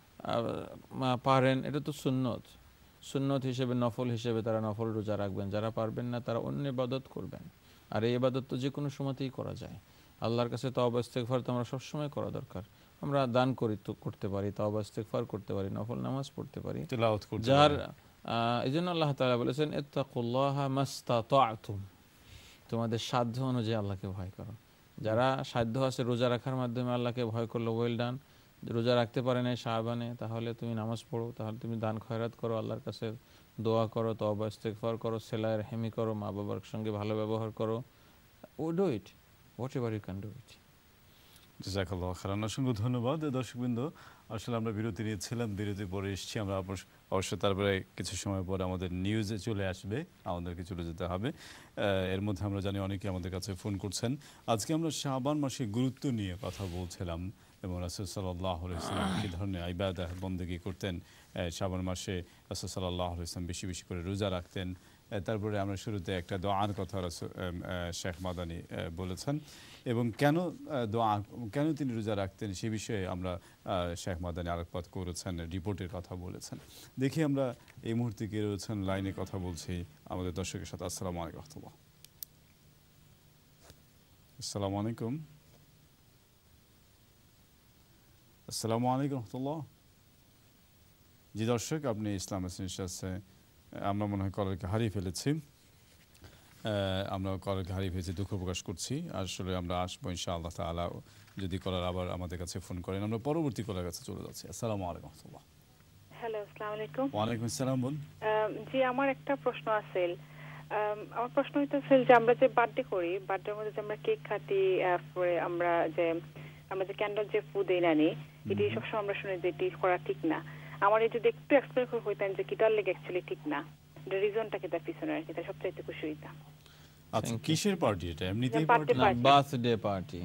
পারেন, এটা তো সুন্নত হিসেবে, নফল হিসেবে তারা নফল রোজা রাখবেন, যারা পারবেন না তারা অন্য ইবাদত করবেন। আর এই ইবাদত তো যে কোনো সময়তেই করা যায়। আল্লাহর কাছে তওবা ইস্তিগফার তো আমরা সবসময় করা দরকার। আমরা দান করতে পারি, তওবা ইস্তিগফার করতে পারি, নফল নামাজ পড়তে পারি, তিলাওয়াত করতে পারি। যার এইজন্য আল্লাহ তাআলা বলেছেন ইত্তাকুল্লাহা মাস্তাতা'তুম, তোমাদের সাধ্য অনুযায়ী আল্লাহকে ভয় করো। যারা সাধ্য আছে রোজা রাখার মাধ্যমে আল্লাহকে ভয় করলো, ওয়েল ডান। রোজা রাখতে পারে না শাবানে, তাহলে তুমি নামাজ পড়ো, তাহলে তুমি দান খয়রাত করো, আল্লাহর কাছে দোয়া করো, তওবা ইস্তেগফার করো, সেলায়ের হেমি করো, মা বাবার সঙ্গে ভালো ব্যবহার করো। ও do it, whatever you can do it. জাযাকাল্লাহু খাইরান। অসংখ্য ধন্যবাদ দর্শকবৃন্দ। আসলে আমরা বিরতি নিয়েছিলাম, বিরতি পরে এসেছি আমরা। অবশ্য তারপরে কিছু সময় পরে আমাদের নিউজে চলে আসবে, আমাদেরকে চলে যেতে হবে। এর মধ্যে আমরা জানি অনেকে আমাদের কাছে ফোন করছেন। আজকে আমরা শাবান মাসের গুরুত্ব নিয়ে কথা বলছিলাম এবং রাসূল সাল্লাল্লাহু আলাইহি ওয়াসাল্লাম কী ধরনের ইবাদত বন্দেগী করতেন। শাবান মাসে রাসূল সাল্লাল্লাহু আলাইহি ওয়াসাল্লাম বেশি বেশি করে রোজা রাখতেন। তারপরে আমরা শুরুতে একটা দোয়ার কথা শেখ মাদানি বলেছেন এবং কেন তিনি রোজা রাখতেন সে বিষয়ে আমরা শেখ মাদানি আলোকপাত করেছেন, রিপোর্টের কথা বলেছেন। দেখি আমরা এই মুহূর্তে কে রয়েছেন লাইনে, কথা বলছি আমাদের দর্শকের সাথে। আসসালামু আলাইকুম রাহমাতুল্লাহ। আসসালামু আলাইকুম। আসসালামু আলাইকুম রাহমাতুল্লাহ। জি দর্শক, আপনি ইসলাম এসেন্সে, আমরা মনে হয় কলারকে হারিয়ে ফেলেছি। আমরা কলারকে হারিয়ে ফেলেছি, দুঃখ প্রকাশ করছি। আসলে আমরা আসবো ইনশাআল্লাহ তাআলা, যদি কলার আবার আমাদের কাছে ফোন করেন। আমরা পরবর্তী কলার কাছে চলে যাচ্ছি। আসসালামু আলাইকুম রাহমাতুল্লাহ। হ্যালো, আসসালামু আলাইকুম। ওয়ালাইকুম আসসালাম। বোন জি, আমার একটা প্রশ্ন আছে। আমার প্রশ্ন হইতেছে যে আমরা যে বার্থডে করি, বার্থডের মধ্যে যে আমরা কেক কাটি, পরে আমরা যে ক্যান্ডেল যে ফুড দেই নানি, এটি সবসময় আমরা শুনি যে এটি করা ঠিক না। আমার এই যদি একটু এক্সপ্লেন করে হইতেন যে কিটার লেগে অ্যাকচুয়ালি ঠিক না, রিজনটা কি তার পিছনে, আর কি তার সবচেয়ে খুশি হইতাম। আচ্ছা, কিসের পার্টি এটা? এমনিতেই পার্টি? Birthday party.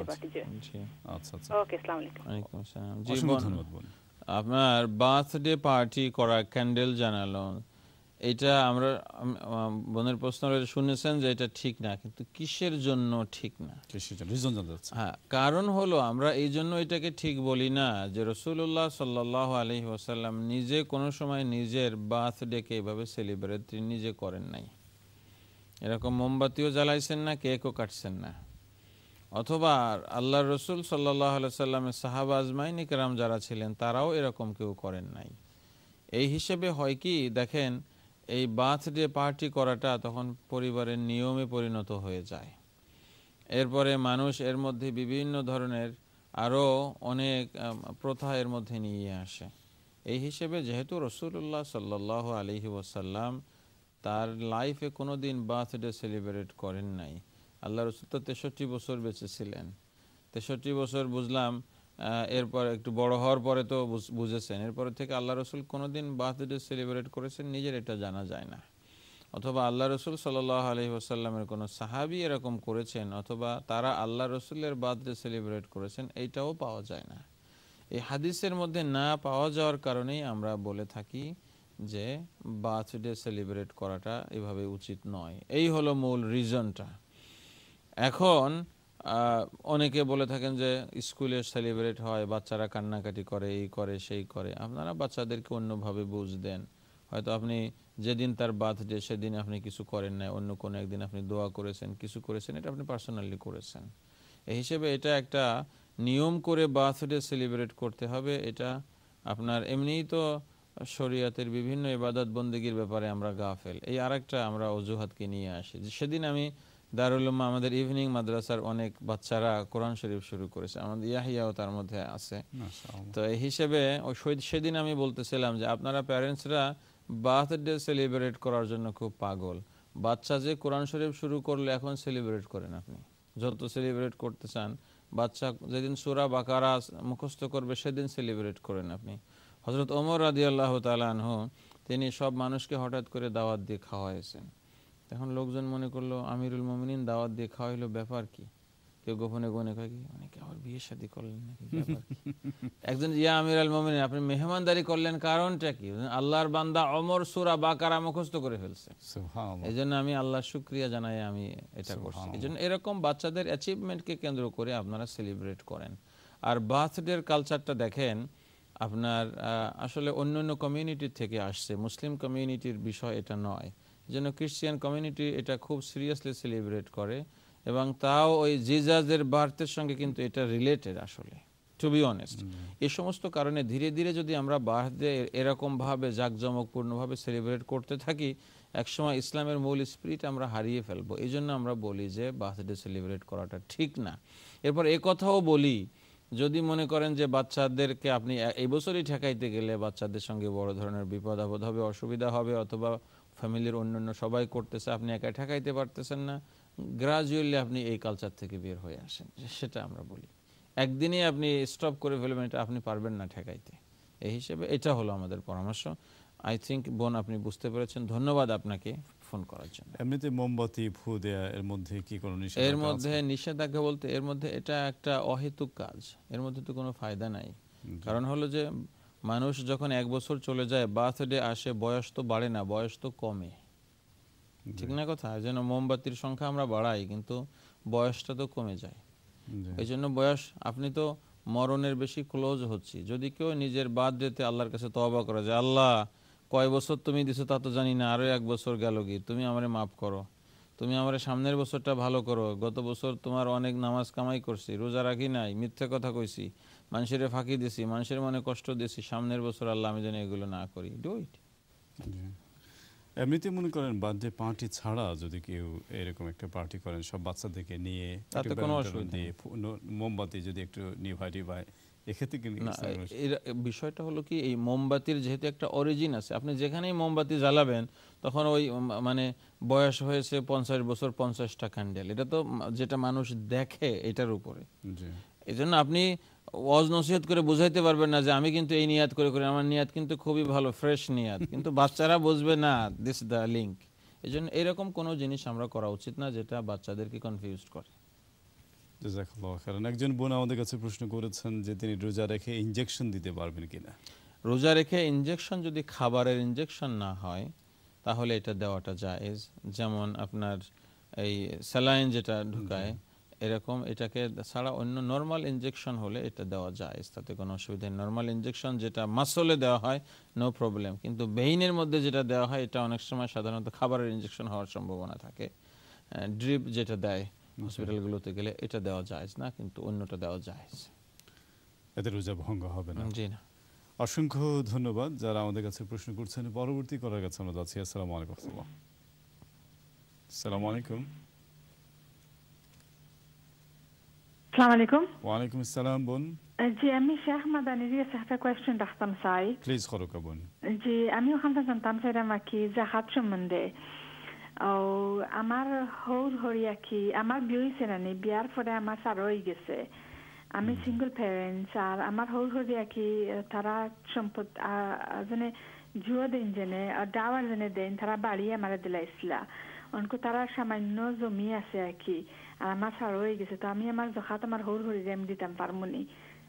জি আচ্ছা আচ্ছা। ওকে, আসসালামু আলাইকুম। ওয়ালাইকুম আসসালাম। জি ধন্যবাদ বোন। আপনার বার্থডে পার্টি করা, ক্যান্ডেল জানালো, এটা আমরা বোনের প্রশ্ন শুনেছেন যে এটা ঠিক না, কিন্তু কিসের জন্য ঠিক না, হ্যাঁ কারণ হলো আমরা এই জন্য এটাকে ঠিক বলি না যে রাসূলুল্লাহ সাল্লাল্লাহু আলাইহি ওয়াসাল্লাম নিজে কোনো সময় নিজের বার্থডেকে এভাবে সেলিব্রেট নিজে করেন নাই। এরকম মোমবাতিও জ্বালাইছেন না, কেকও কাটছেন না। অথবা আল্লাহর রাসূল সাল্লাল্লাহু আলাইহি ওয়াসাল্লামের সাহাবা আজমাইন কিরাম যারা ছিলেন তারাও এরকম কেউ করেন নাই। এই হিসেবে হয় কি, দেখেন এই বার্থডে পার্টি করাটা তখন পরিবারের নিয়মে পরিণত হয়ে যায়। এরপরে মানুষ এর মধ্যে বিভিন্ন ধরনের আরও অনেক প্রথা এর মধ্যে নিয়ে আসে। এই হিসেবে যেহেতু রাসূলুল্লাহ সাল্লাল্লাহু আলাইহি ওয়াসাল্লাম তার লাইফে কোনো দিন বার্থডে সেলিব্রেট করেন নাই। আল্লাহ রাসূল তো 63 বছর বেঁচে ছিলেন। 63 বছর বুঝলাম, এরপর একটু বড় হওয়ার পরে তো বুঝেছেন, এরপরে থেকে আল্লাহ রসুল কোনোদিন বার্থডে সেলিব্রেট করেছেন নিজের এটা জানা যায় না। অথবা আল্লাহ রসুল সাল্লাল্লাহু আলাইহি ওয়াসাল্লামের কোনো সাহাবী এরকম করেছেন, অথবা তারা আল্লাহ রসুলের বার্থডে সেলিব্রেট করেছেন, এইটাও পাওয়া যায় না। এই হাদিসের মধ্যে না পাওয়া যাওয়ার কারণেই আমরা বলে থাকি যে বার্থডে সেলিব্রেট করাটা এভাবে উচিত নয়। এই হলো মূল রিজনটা। এখন অনেকে বলে থাকেন যে স্কুলে সেলিব্রেট হয়, বাচ্চারা কান্নাকাটি করে, এই করে সেই করে। আপনারা বাচ্চাদেরকে অন্যভাবে বুঝ দেন। হয়তো আপনি যেদিন তার বার্থডে সেদিন আপনি কিছু করেন না, অন্য কোনো একদিন আপনি দোয়া করেছেন, কিছু করেছেন, এটা আপনি পার্সোনালি করেছেন। এই হিসেবে এটা একটা নিয়ম করে বার্থডে সেলিব্রেট করতে হবে, এটা আপনার এমনিই তো শরীয়তের বিভিন্ন ইবাদত বন্দেগীর ব্যাপারে আমরা গাফেল। এই আরেকটা আমরা অজুহাতকে নিয়ে আসি। সেদিন আমি দারুল উলুম আমাদের ইভিনিং মাদ্রাসার অনেক বাচ্চারা কোরআন শরীফ শুরু করেছে, আমাদের ইয়াহিয়াও তার মধ্যে আছে। তো এই হিসেবে সেদিন আমি বলতেছিলাম যে আপনারা প্যারেন্টসরা বার্থডে সেলিব্রেট করার জন্য খুব পাগল। বাচ্চা যে কোরআন শরীফ শুরু করলে এখন সেলিব্রেট করেন, আপনি যত সেলিব্রেট করতে চান। বাচ্চা যেদিন সূরা বাকারা মুখস্থ করবে সেদিন সেলিব্রেট করেন আপনি। হযরত ওমর রাদিয়াল্লাহু তাআলা আনহু তিনি সব মানুষকে হঠাৎ করে দাওয়াত দিয়ে খাওয়াইছেন। এখন লোকজন মনে করলো আমিরুল মুমিনিন দাওয়াত দিয়ে খাওয়াইলো, ব্যাপার কি? কেউ গোপনে গোপনে কয় কি অনেকে আবার বিয়ে শাদী করলেন নাকি, ব্যাপার কি? একজন ইয়া আমিরুল মুমিনিন আপনি মেহমানদারি করলেন, কারণটা কি? আল্লাহর বান্দা ওমর সূরা বাকারা মুখস্থ করে ফেলছে, সুবহানাল্লাহ। এইজন্য আমি আল্লাহর শুকরিয়া জানাই আমি এটা করছি। এইজন্য এরকম বাচ্চাদের অ্যাচিভমেন্টকে কেন্দ্র করে আপনারা সেলিব্রেট করেন। আর বার্থডের কালচারটা দেখেন আপনার আসলে অন্য অন্য কমিউনিটির থেকে আসছে, মুসলিম কমিউনিটির বিষয় এটা নয়। যেন খ্রিস্টিয়ান কমিউনিটি এটা খুব সিরিয়াসলি সেলিব্রেট করে, এবং তাও ওই জিজাসের বার্থের সঙ্গে কিন্তু এটা রিলেটেড আসলে, টু বি অনেস্ট। এই সমস্ত কারণে ধীরে ধীরে যদি আমরা বার্থডে এরকমভাবে জাঁকজমকপূর্ণভাবে সেলিব্রেট করতে থাকি একসময় ইসলামের মূল স্পিরিট আমরা হারিয়ে ফেলবো। এই জন্য আমরা বলি যে বার্থডে সেলিব্রেট করাটা ঠিক না। এরপর এ কথাও বলি, যদি মনে করেন যে বাচ্চাদেরকে আপনি এই বছরই ঠেকাইতে গেলে বাচ্চাদের সঙ্গে বড় ধরনের বিপদ আপদ হবে, অসুবিধা হবে, অথবা ফ্যামিলির অন্যান্য সবাই করতেছে, আপনি একা ঠেকাইতে পারতেছেন না, গ্রাজুয়ালি আপনি এই কালচার থেকে বের হয়ে আসেন, সেটা আমরা বলি। একদিনে আপনি স্টপ করে ফেলবেন, এটা আপনি পারবেন না ঠেকাইতে। এই হিসেবে এটা হলো আমাদের পরামর্শ। আই থিঙ্ক বোন আপনি বুঝতে পেরেছেন। ধন্যবাদ আপনাকে ফোন করার জন্য। এমনিতে মোমবাতি ফু দেয়া এর মধ্যে কি কোনো নিষেধাজ্ঞা? এর মধ্যে নিষেধাজ্ঞা বলতে এর মধ্যে এটা একটা অহেতুক কাজ, এর মধ্যে তো কোনো ফায়দা নাই। কারণ হলো যে মানুষ যখন 1 বছর চলে যায়, বার্থডে আসে, বয়স তো বাড়ে না, বয়স তো কমে, ঠিক না কথা? এই জন্য মোমবাতির সংখ্যা আমরা বাড়াই, কিন্তু বয়সটা তো কমে যায়। এই জন্য বয়স, আপনি তো মরণের বেশি ক্লোজ হচ্ছি। যদি কেউ নিজের বার্থডেতে আল্লাহর কাছে তওবা করে যে আল্লাহ কয় বছর তুমি দিছো তা তো জানি না, আরো 1 বছর গেল, কি তুমি আমারে মাফ করো, তুমি আমারে সামনের বছরটা ভালো করো, গত বছর তোমার অনেক নামাজ কামাই করছি, রোজা রাখি নাই, মিথ্যে কথা কইছি, মানুষের ফাঁকি দিছি, মানুষের মনে কষ্ট দিছি, সামনের বছর আল্লাহ আমি যেন এগুলো না করি। Do it. এমনিতে মনে করেন বার্থডে পার্টি ছাড়া যদি কেউ এরকম একটা পার্টি করেন সব বাচ্চাদেরকে নিয়ে, তাতে কোনো অসুবিধা নেই, মোমবাতি যদি একটু নিভাই এক্ষেত্রে কি বিষয়টা হলো কি, এই মোমবাতির যেহেতু একটা অরিজিন আছে, আপনি যেখানেই মোমবাতি জ্বালাবেন তখন ওই মানে বয়স হয়েছে 50 বছর 50টা ক্যান্ডেল, এটা তো যেটা মানুষ দেখে এটার উপরে। এই জন্য আপনি ওয়াজ নসিহত করে বুঝাইতে পারবেন না যে আমি কিন্তু এই নিয়াত করে করে, আমার নিয়াত কিন্তু খুবই ভালো, ফ্রেশ নিয়াত, কিন্তু বাচ্চারা বুঝবে না দিস দ্য লিঙ্ক। এই জন্য এরকম কোনো জিনিস আমরা করা উচিত না যেটা বাচ্চাদেরকে কনফিউজ করে। একজন বোন আমাদের কাছে প্রশ্ন করেছেন যে তিনি রোজা রেখে ইনজেকশন দিতে পারবেন কিনা। রোজা রেখে ইনজেকশন যদি খাবারের ইনজেকশন না হয় তাহলে এটা দেওয়াটা জায়েজ। যেমন আপনার এই স্যালাইন যেটা ঢুকায় এরকম, এটাকে ছাড়া অন্য নর্মাল ইনজেকশন হলে এটা দেওয়া জায়েজ, তাতে কোনো অসুবিধা নেই। নর্মাল ইনজেকশন যেটা মাসলে দেওয়া হয় নো প্রবলেম, কিন্তু বেইনের মধ্যে যেটা দেওয়া হয় এটা অনেক সময় সাধারণত খাবারের ইনজেকশন হওয়ার সম্ভাবনা থাকে। ড্রিপ যেটা দেয় হসপিটালগুলোতে গেলে এটা দেওয়া জায়েজ না, কিন্তু অন্যটা দেওয়া জায়েজ, এতে রোজা ভঙ্গ হবে না। জি না। অসংখ্য ধন্যবাদ যারা আমাদের কাছে প্রশ্ন করছেন। পরবর্তী করার কাছে আমরা যাচ্ছি। আসসালামু আলাইকুম। আসসালামু আলাইকুম। আসসালামু আলাইকুম। ওয়ালাইকুম আসসালাম বোন। জি আমি শেখ মাদানির একটা কোয়েশ্চেন রাখতাম চাই। প্লিজ খরকা বোন। জি আমি ওখানটা জানতাম চাইলাম কি জাকাত সম্বন্ধে। ও আমার হৌর হরিয়া কি আমার বিয়ে হয়েছে না, বিয়ার পরে আমার সার হয়ে গেছে, আমি সিঙ্গল প্যারেন্টস, আর আমার হৌর হরিয়া কি তারা সম্পদ জনে জুয়া দেন জেনে ডাওয়ার জেনে দেন, তারা বাড়ি আমার দিলাইছিলা, অনকো তারা সামান্য জমি আছে আর কি, আর আমার সার হয়ে গেছে, তো আমি আমার জাকাত আমার হৌর হরিয়া আমি দিতাম পারমুনি।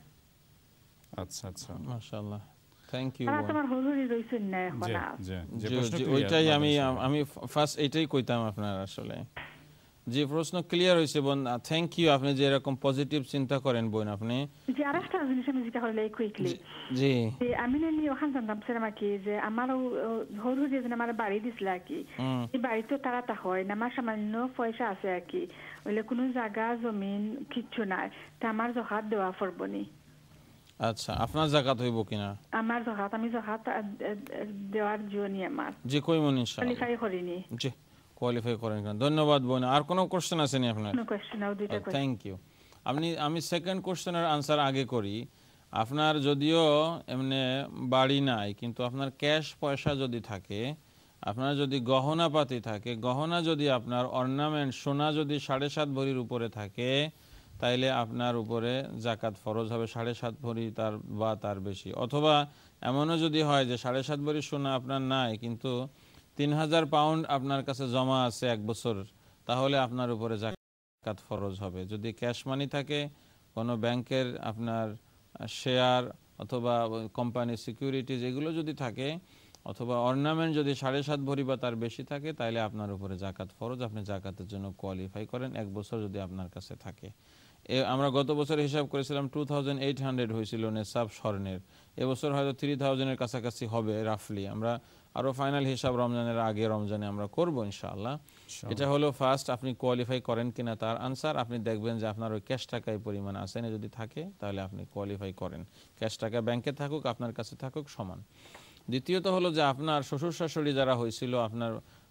আচ্ছা আচ্ছা, মাশাআল্লাহ, থ্যাংক ইউ। আমার হৌর হরি রইছেন না এখন। ওইটাই আমি ফার্স্ট এইটাই কইতাম আপনার, আসলে যে প্রশ্ন ক্লিয়ার হয়েছে বোন, থ্যাংক ইউ। আপনি যে এরকম পজিটিভ চিন্তা করেন বোন, আপনি যে আরেকটা জিনিস আমি যেটা হলো কুইকলি, জি আমি নানি ওখান জানতাম সেরকম কি যে আমার হরু যে আমার বাড়ি দিছিল আর কি, এই বাড়ি তো তারা তা হয় না, আমার সামান্য পয়সা আছে আর কি, ওইলে কোনো জায়গা জমিন কিচ্ছু নাই, তা আমার জাকাত দেওয়া পড়বনি। আচ্ছা, আপনার জাকাত হইব কিনা? আমার জাকাত আমি জাকাত দেওয়ার জন্য আমার জি কই মন ইনশাআল্লাহ কোয়ালিফাই করিনি। জি কোয়ালিফাই করেন কিনা? ধন্যবাদ বোন। আর কোনো কোশ্চেন আছে নি আপনার? কোনো কোশ্চেন নাও, দুইটা কোশ্চেন। Thank you. আমি সেকেন্ড কোশ্চেনের আনসার আগে করি। আপনার যদিও এমনি বাড়ি নাই, কিন্তু আপনার ক্যাশ পয়সা যদি থাকে, আপনার যদি গহনাপাতি থাকে, গহনা যদি আপনার অর্নামেন্ট সোনা যদি 7.5 ভরির উপরে থাকে, তাইলে আপনার উপরে জাকাত ফরজ হবে 7.5 ভরি তার বা তার বেশি। অথবা এমনও যদি হয় যে 7.5 ভরি সোনা আপনার নাই, কিন্তু 3000 পাউন্ড আপনার কাছে জমা আছে 1 বছর, তাহলে আপনার উপরে জাকাত ফরজ হবে। যদি ক্যাশ মানি থাকে, কোনো ব্যাংকের আপনার শেয়ার অথবা কোম্পানি সিকিউরিটিজ এগুলো যদি থাকে, অথবা অর্নামেন্ট যদি 7.5 ভরি বা তার বেশি থাকে, তাহলে আপনার উপরে জাকাত ফরজ, আপনি জাকাতের জন্য কোয়ালিফাই করেন 1 বছর যদি আপনার কাছে থাকে। আমরা গত বছর হিসাব করেছিলাম 2800 হয়েছিল নেসাব স্বর্ণের, এবছর হয়তো 3000 এর কাছাকাছি হবে রাফলি। আমরা আরো ফাইনাল হিসাব রমজানের আগে রমজানে আমরা করব ইনশাআল্লাহ। এটা হলো ফার্স্ট, আপনি কোয়ালিফাই করেন কিনা তার আনসার। আপনি দেখবেন যে আপনার ওই ক্যাশ টাকায় পরিমাণ আছে না, যদি থাকে তাহলে আপনি কোয়ালিফাই করেন। ক্যাশ টাকা ব্যাংকে থাকুক আপনার কাছে থাকুক সমান। দ্বিতীয়ত হলো যে আপনার শ্বশুর শাশুড়ি যারা হয়েছিল, আপনার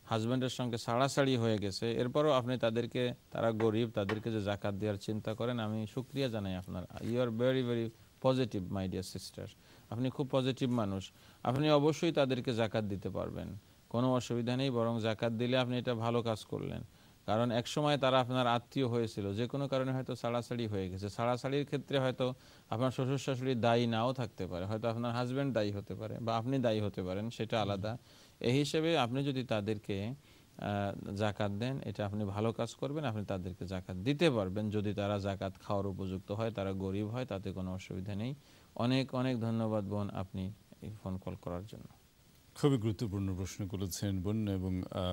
হাজব্যান্ডের সঙ্গে ছাড়াছাড়ি হয়ে গেছে, এরপরও আপনি তাদেরকে, তারা গরিব, তাদেরকে যে জাকাত দেওয়ার চিন্তা করেন, আমি শুকরিয়া জানাই আপনার। You are very very positive my dear sister, আপনি খুব পজিটিভ মানুষ। আপনি অবশ্যই তাদেরকে জাকাত দিতে পারবেন, কোনো অসুবিধা নেই। বরং জাকাত দিলে আপনি এটা ভালো কাজ করলেন, কারণ এক সময় তারা আপনার আত্মীয় হয়েছিল, যে কোনো কারণে হয়তো ছাড়াছাড়ি হয়ে গেছে। ছাড়াছাড়ির ক্ষেত্রে হয়তো আপনার শ্বশুর শাশুড়ি দায়ী নাও থাকতে পারে, হয়তো আপনার হাজব্যান্ড দায়ী হতে পারে বা আপনি দায়ী হতে পারেন, সেটা আলাদা। এই হিসেবে আপনি যদি তাদেরকে জাকাত দেন, এটা আপনি ভালো কাজ করবেন, আপনি তাদেরকে জাকাত দিতে পারবেন যদি তারা জাকাত খাওয়ার উপযুক্ত হয়, তারা গরিব হয়, তাতে কোনো অসুবিধা নেই। অনেক অনেক ধন্যবাদ বোন আপনি এই ফোন কল করার জন্য। খুবই গুরুত্বপূর্ণ প্রশ্ন করেছেন বোন এবং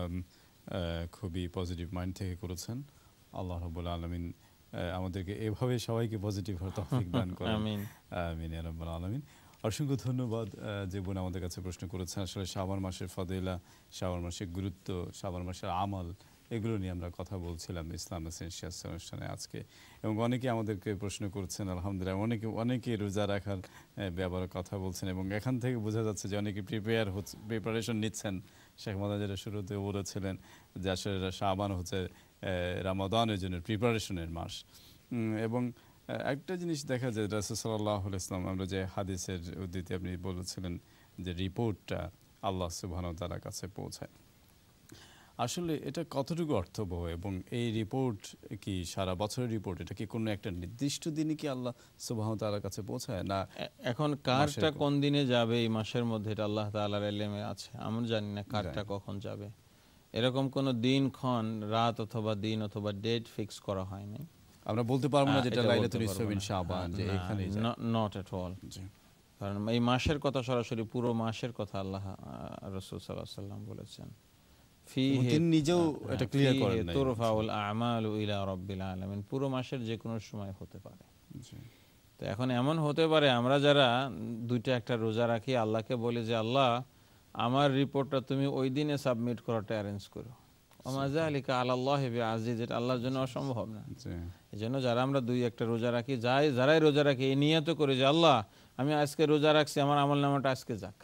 খুবই পজিটিভ মাইন্ড থেকে করেছেন। আল্লাহ রাব্বুল আলামিন আমাদেরকে এভাবে সবাইকে পজিটিভ হওয়ার তৌফিক দান করেন। আমিন আমিন ইয়া রাব্বাল আলামিন। অসংখ্য ধন্যবাদ যে বোন আমাদের কাছে প্রশ্ন করেছেন। আসলে শাবান মাসের ফজিলা, শাবান মাসের গুরুত্ব, শাবান মাসের আমল, এগুলো নিয়ে আমরা কথা বলছিলাম ইসলাম এসেনশিয়ালস অনুষ্ঠানে আজকে। এবং অনেকে আমাদেরকে প্রশ্ন করছেন, আলহামদুলিল্লাহ অনেকে রোজা রাখার ব্যাপারে কথা বলছেন এবং এখান থেকে বোঝা যাচ্ছে যে অনেকে প্রিপারেশন নিচ্ছেন। শেখ মাদানি যেটা শুরুতে বলেছিলেন যে আসলে শাবান হচ্ছে রমাদানের জন্য প্রিপারেশনের মাস। এবং একটা জিনিস দেখা যায় রাসূল সাল্লাল্লাহু আলাইহি ওয়াসাল্লাম, আমরা যে হাদিসের উদ্ধৃতি আপনি বলেছিলেন যে রিপোর্টটা আল্লাহ সুবহানাহু ওয়া তাআলার কাছে পৌঁছায়, আসলে এটা কতটুকু অর্থবহ এবং এই রিপোর্ট কি সারা বছরের রিপোর্ট, এটা কি কোনো একটা নির্দিষ্ট দিনে কি আল্লাহ সুবহানাহু ওয়া তাআলার কাছে পৌঁছায় না? এখন কারটা কোন দিনে যাবে এই মাসের মধ্যে, এটা আল্লাহ তাআলার ইলমে আছে, আমরা জানি না কারটা কখন যাবে। এরকম কোনো দিন ক্ষণ, রাত অথবা দিন অথবা ডেট ফিক্স করা হয়নি। আমরা বলতে পারবো না যেটা লাইলাতুল ইসরা বিন শাবান যে এখানেই যায়, নট এট অল। কারণ এই মাসের কথা সরাসরি পুরো মাসের কথা আল্লাহ রাসূল সাল্লাল্লাহু আলাইহি ওয়াসাল্লাম বলেছেন, তিনি নিজেও এটা ক্লিয়ার করেন নাই, তুরফাউল আমালু ইলা রাব্বিল আলামিন, পুরো মাসের যে কোনো সময় হতে পারে। তো এখন এমন হতে পারে আমরা যারা দুইটা একটা রোজা রাখি, আল্লাহকে বলি যে আল্লাহ আমার রিপোর্টটা তুমি ওই দিনে সাবমিট করাটা অ্যারেঞ্জ করো, ওমা যালিকা আলাল্লাহি বিআজিজ, এটা আল্লাহর জন্য অসম্ভব না। এজন্য যারা আমরা দুই একটা রোজা রাখি, যারাই রোজা রাখি, এই নিয়ত করে যে আল্লাহ আমি আজকে রোজা রাখছি, আমার আমলনামাটা আজকে যাক।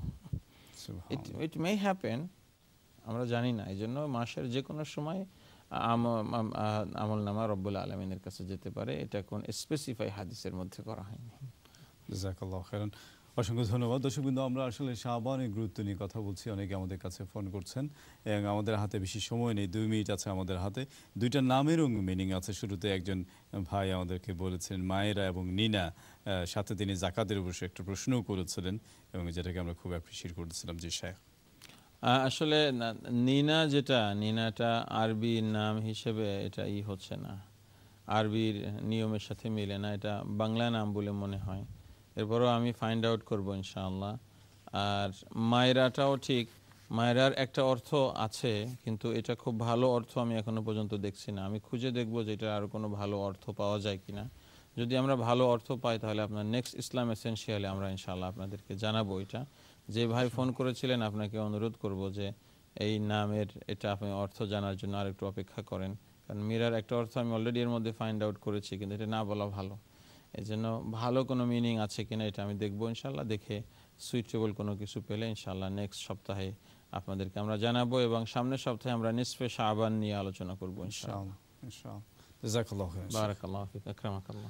ইট মে হ্যাপেন, আমরা জানি না। এই জন্য মাসের যে কোনো সময় আমলনামা রব্বুল আলামিনের কাছে যেতে পারে, এটা কোন স্পেসিফাই হাদিসের মধ্যে করা হয়নি। জাযাকাল্লাহু খাইরান। অসংখ্য ধন্যবাদ। দর্শকবৃন্দ, আমরা আসলে শাবানের গুরুত্ব নিয়ে কথা বলছি, অনেকে আমাদের কাছে ফোন করছেন এবং আমাদের হাতে বেশি সময় নেই, 2 মিনিট আছে আমাদের হাতে। দুইটা নামেরও মিনিং আছে। শুরুতে একজন ভাই আমাদেরকে বলেছেন মায়েরা এবং নিনা, সাথে তিনি যাকাতের উপর একটা প্রশ্নও করেছিলেন এবং যেটাকে আমরা খুব অ্যাপ্রিশিয়েট করেছিলাম। জি শাইখ। আসলে নিনা, নিনাটা আরবি নাম হিসেবে এটা হচ্ছে না, আরবির নিয়মের সাথে মিলে না, এটা বাংলা নাম বলে মনে হয়। এরপরও আমি ফাইন্ড আউট করবো ইনশাআল্লাহ। আর মায়েরাটাও ঠিক, মায়েরার একটা অর্থ আছে, কিন্তু এটা খুব ভালো অর্থ আমি এখনো পর্যন্ত দেখছি না। আমি খুঁজে দেখবো যে এটা আরো কোনো ভালো অর্থ পাওয়া যায় কিনা। যদি আমরা ভালো অর্থ পাই তাহলে আপনার নেক্সট ইসলাম এসেনশিয়ালে আমরা ইনশাআল্লাহ আপনাদেরকে জানাবো। এটা যে ভাই ফোন করেছিলেন, আপনাকে অনুরোধ করব যে এই নামের এটা আপনি অর্থ জানার জন্য আরেকটু অপেক্ষা করেন, কারণ মিরার একটা অর্থ আমি অলরেডি এর মধ্যে ফাইন্ড আউট করেছি, কিন্তু এটা না বলা ভালো। এই জন্য ভালো কোনো মিনিং আছে কিনা এটা আমি দেখবো ইনশাআল্লাহ। দেখে সুইটেবল কোনো কিছু পেলে ইনশাআল্লাহ নেক্সট সপ্তাহে আপনাদেরকে আমরা জানাবো এবং সামনের সপ্তাহে আমরা নিসফে শাবান নিয়ে আলোচনা করবো ইনশাআল্লাহ। জাযাকাল্লাহু খাইরান। বারাকাল্লাহু ফিক, আকরামাকাল্লাহ।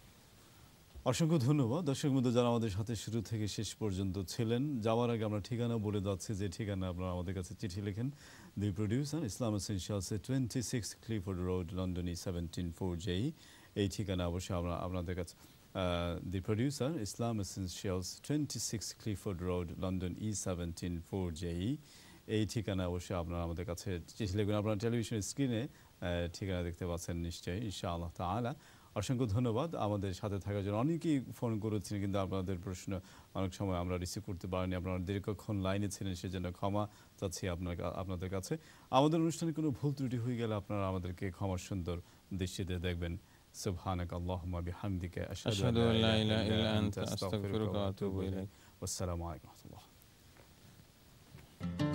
অসংখ্য ধন্যবাদ। দর্শক বন্ধু যারা আমাদের সাথে শুরু থেকে শেষ পর্যন্ত ছিলেন, যাওয়ার আগে আমরা ঠিকানা বলে যাচ্ছি, যে ঠিকানা আপনারা আমাদের কাছে চিঠি লেখেন। The producer, Islam essentials, 26 Clifford road, London E174JE। এই ঠিকানা অবশ্যই আপনাদের কাছে। The producer, Islam essentials, 26 Clifford road, London E174JE। এই ঠিকানা অবশ্যই আপনারা আমাদের কাছে চিঠি লিখবেন। আপনারা টেলিভিশনের স্ক্রিনে ঠিকানা দেখতে পাচ্ছেন নিশ্চয়ই, ইনশাআল্লাহ তাআলা। অসংখ্য ধন্যবাদ আমাদের সাথে থাকার জন্য। অনেকেই ফোন করেছেন কিন্তু আপনাদের প্রশ্ন অনেক সময় আমরা রিসিভ করতে পারিনি, আপনারা দীর্ঘক্ষণ লাইনে ছিলেন, সেজন্য ক্ষমা চাচ্ছি আপনাদের কাছে। আমাদের অনুষ্ঠানে কোনো ভুল ত্রুটি হয়ে গেলে আপনারা আমাদেরকে ক্ষমা সুন্দর দৃষ্টিতে দেখবেন। সুবহানাক আল্লাহুম্মা বিহামদিকা আশহাদু আল্লা ইলাহা ইল্লা আনতা আস্তাগফিরুকা ওয়া আতুবু ইলাইক। ওয়াসসালামু আলাইকুম ওয়া রাহমাতুল্লাহ।